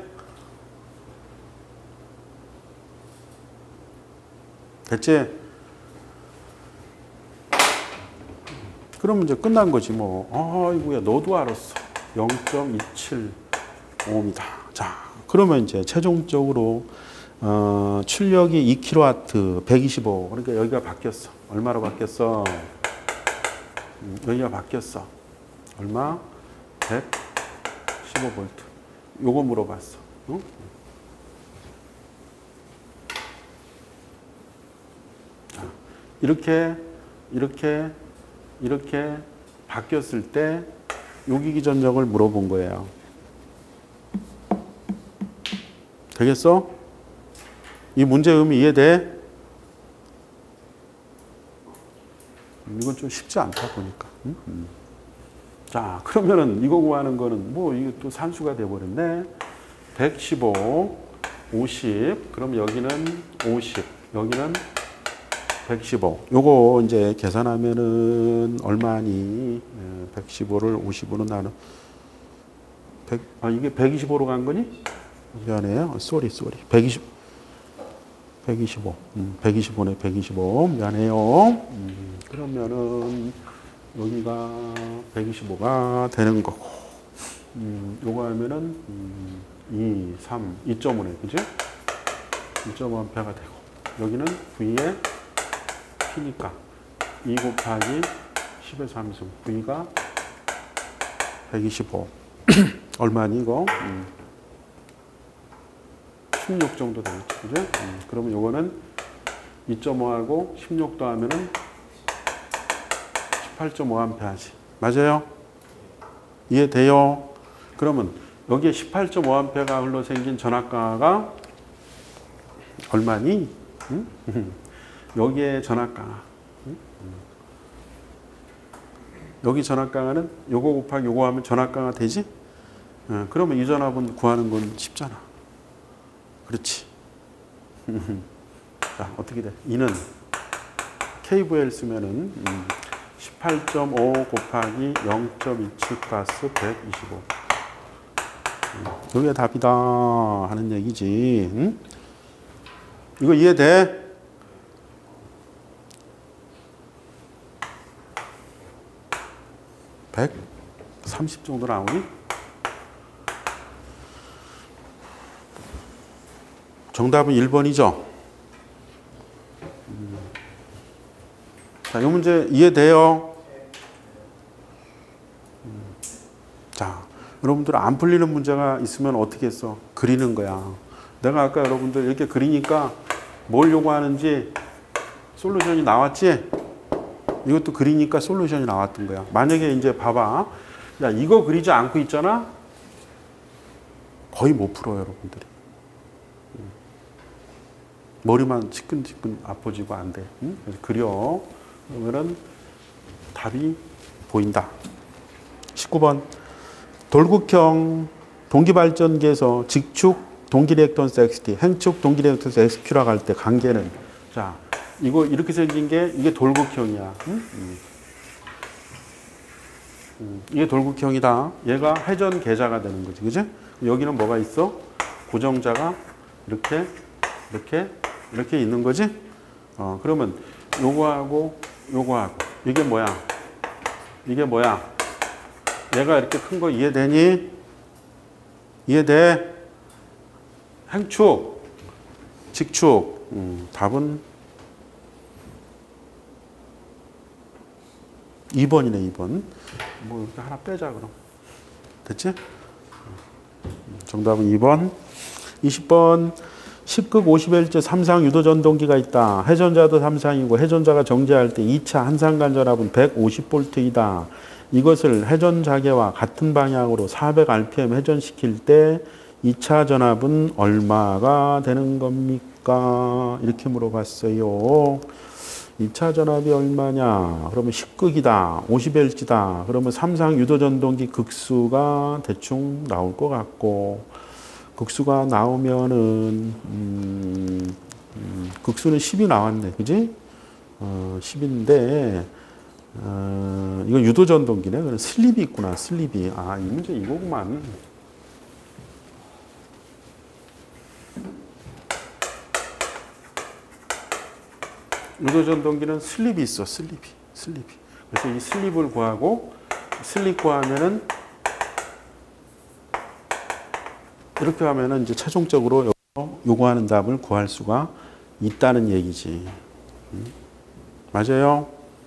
됐지? 그러면 이제 끝난 거지 뭐. 아이고야 너도 알았어. 영 점 이칠 오음이다. 자, 그러면 이제 최종적으로 어, 출력이 이 킬로와트 백이십오. 그러니까 여기가 바뀌었어. 얼마로 바뀌었어? 음, 여기가 바뀌었어. 얼마? 백십오 볼트. 요거 물어봤어. 어? 자, 이렇게 이렇게 이렇게 바뀌었을 때 유기기전력을 물어본 거예요. 되겠어? 이 문제 의미 이해돼? 이건 좀 쉽지 않다 보니까. 음? 음. 자, 그러면은 이거 구하는 거는 뭐 이게 또 산수가 돼버렸네. 백십오, 오십. 그럼 여기는 오십, 여기는 백십오. 요거 이제 계산하면은 얼마니? 백십오를 오십으로 나누. 백, 아, 이게 백이십오로 간 거니? 미안해요. 쏘리, 쏘리. 백이십, 백이십오. 음, 백이십오네, 백이십오. 미안해요. 음, 그러면은 여기가 백이십오가 되는 거고. 음, 요거 하면은 음, 이, 삼, 이 점 오네. 그지? 이 점 오 암페어가 되고. 여기는 V의 P니까 이 곱하기 십의 삼승. V가 백이십오. 얼마니 이거? 음. 십육 정도 되겠지. 그죠? 음. 그러면 요거는 이 점 오하고 십육 더하면은 십팔 점 오 암페어지. 맞아요? 이해돼요? 그러면 여기에 십팔 점 오 암페어가 흘러 생긴 전압강화가 얼마니? 응? 여기에 전압강화. 응? 여기 전압강화는 요거 곱하기 요거 하면 전압강화 되지? 어, 그러면 이 전압은 구하는 건 쉽잖아. 그렇지. 자, 어떻게 돼? 이는 케이브이엘 쓰면은 음, 십팔 점 오 곱하기 영 점 이칠 플러스 백이십오. 음, 여기가 답이다 하는 얘기지. 응? 이거 이해돼? 백삼십 정도 나오니? 정답은 일 번이죠? 음. 자, 이 문제 이해돼요? 음. 자, 여러분들 안 풀리는 문제가 있으면 어떻게 했어? 그리는 거야. 내가 아까 여러분들 이렇게 그리니까 뭘 요구하는지 솔루션이 나왔지? 이것도 그리니까 솔루션이 나왔던 거야. 만약에 이제 봐봐. 야, 이거 그리지 않고 있잖아? 거의 못 풀어, 여러분들이. 머리만 지끈지끈 아파지고 안 돼. 응? 그래서 그려. 그러면은 답이 보인다. 십구 번. 돌국형 동기발전기에서 직축 동기리액턴스 엑스티, 행축 동기리액턴스 엑스큐라고 할 때 관계는, 자, 이거 이렇게 생긴 게 이게 돌국형이야. 응? 음. 음. 이게 돌국형이다. 얘가 회전 계좌가 되는 거지, 그지? 여기는 뭐가 있어? 고정자가 이렇게, 이렇게, 이렇게 있는 거지? 어, 그러면 요거하고 요거하고 이게 뭐야? 이게 뭐야? 얘가 이렇게 큰 거 이해되니? 이해돼? 행축, 직축. 음, 답은 이 번이네, 이 번. 뭐 이렇게 하나 빼자 그럼. 됐지? 정답은 이 번. 이십 번. 십 극 오십 일째 삼상 유도전동기가 있다. 회전자도 삼상이고 회전자가 정지할 때 이 차 한상간 전압은 백오십 볼트이다. 이것을 회전자계와 같은 방향으로 사백 알피엠 회전시킬 때 이 차 전압은 얼마가 되는 겁니까? 이렇게 물어봤어요. 이 차 전압이 얼마냐? 그러면 십 극이다. 오십 일지다. 그러면 삼상 유도전동기 극수가 대충 나올 것 같고, 극수가 나오면은 음, 음, 극수는 십이 나왔네, 그지? 어, 십인데 어, 이건 유도전동기네. 그럼 슬립이 있구나, 슬립이. 아, 이 문제 이거구만. 유도전동기는 슬립이 있어, 슬립이, 슬립이. 그래서 이 슬립을 구하고, 슬립 구하면은 이렇게 하면은 이제 최종적으로 요구하는 답을 구할 수가 있다는 얘기지. 음? 맞아요?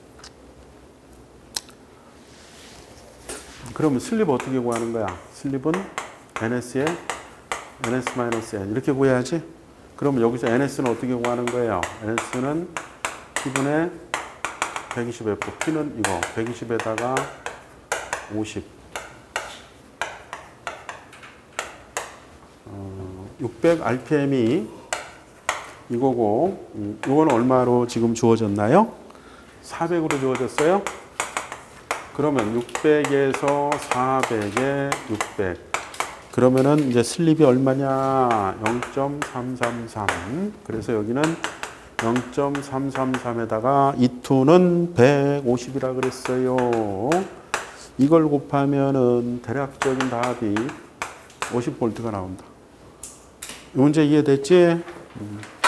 그러면 슬립 어떻게 구하는 거야? 슬립은 엔에스에 엔에스-N 이렇게 구해야지. 그러면 여기서 엔에스는 어떻게 구하는 거예요? 엔에스는 P분의 백이십 에프, P는 이거 백이십에다가 오십. 어, 육백 알피엠이 이거고, 음, 이건 얼마로 지금 주어졌나요? 사백으로 주어졌어요? 그러면 육백에서 사백에 육백. 그러면은 이제 슬립이 얼마냐? 영 점 삼삼삼. 그래서 여기는 영 점 삼삼삼에다가 이 투는 백오십이라 그랬어요. 이걸 곱하면은 대략적인 답이 오십 볼트가 나온다. 이 문제 이해됐지? 음.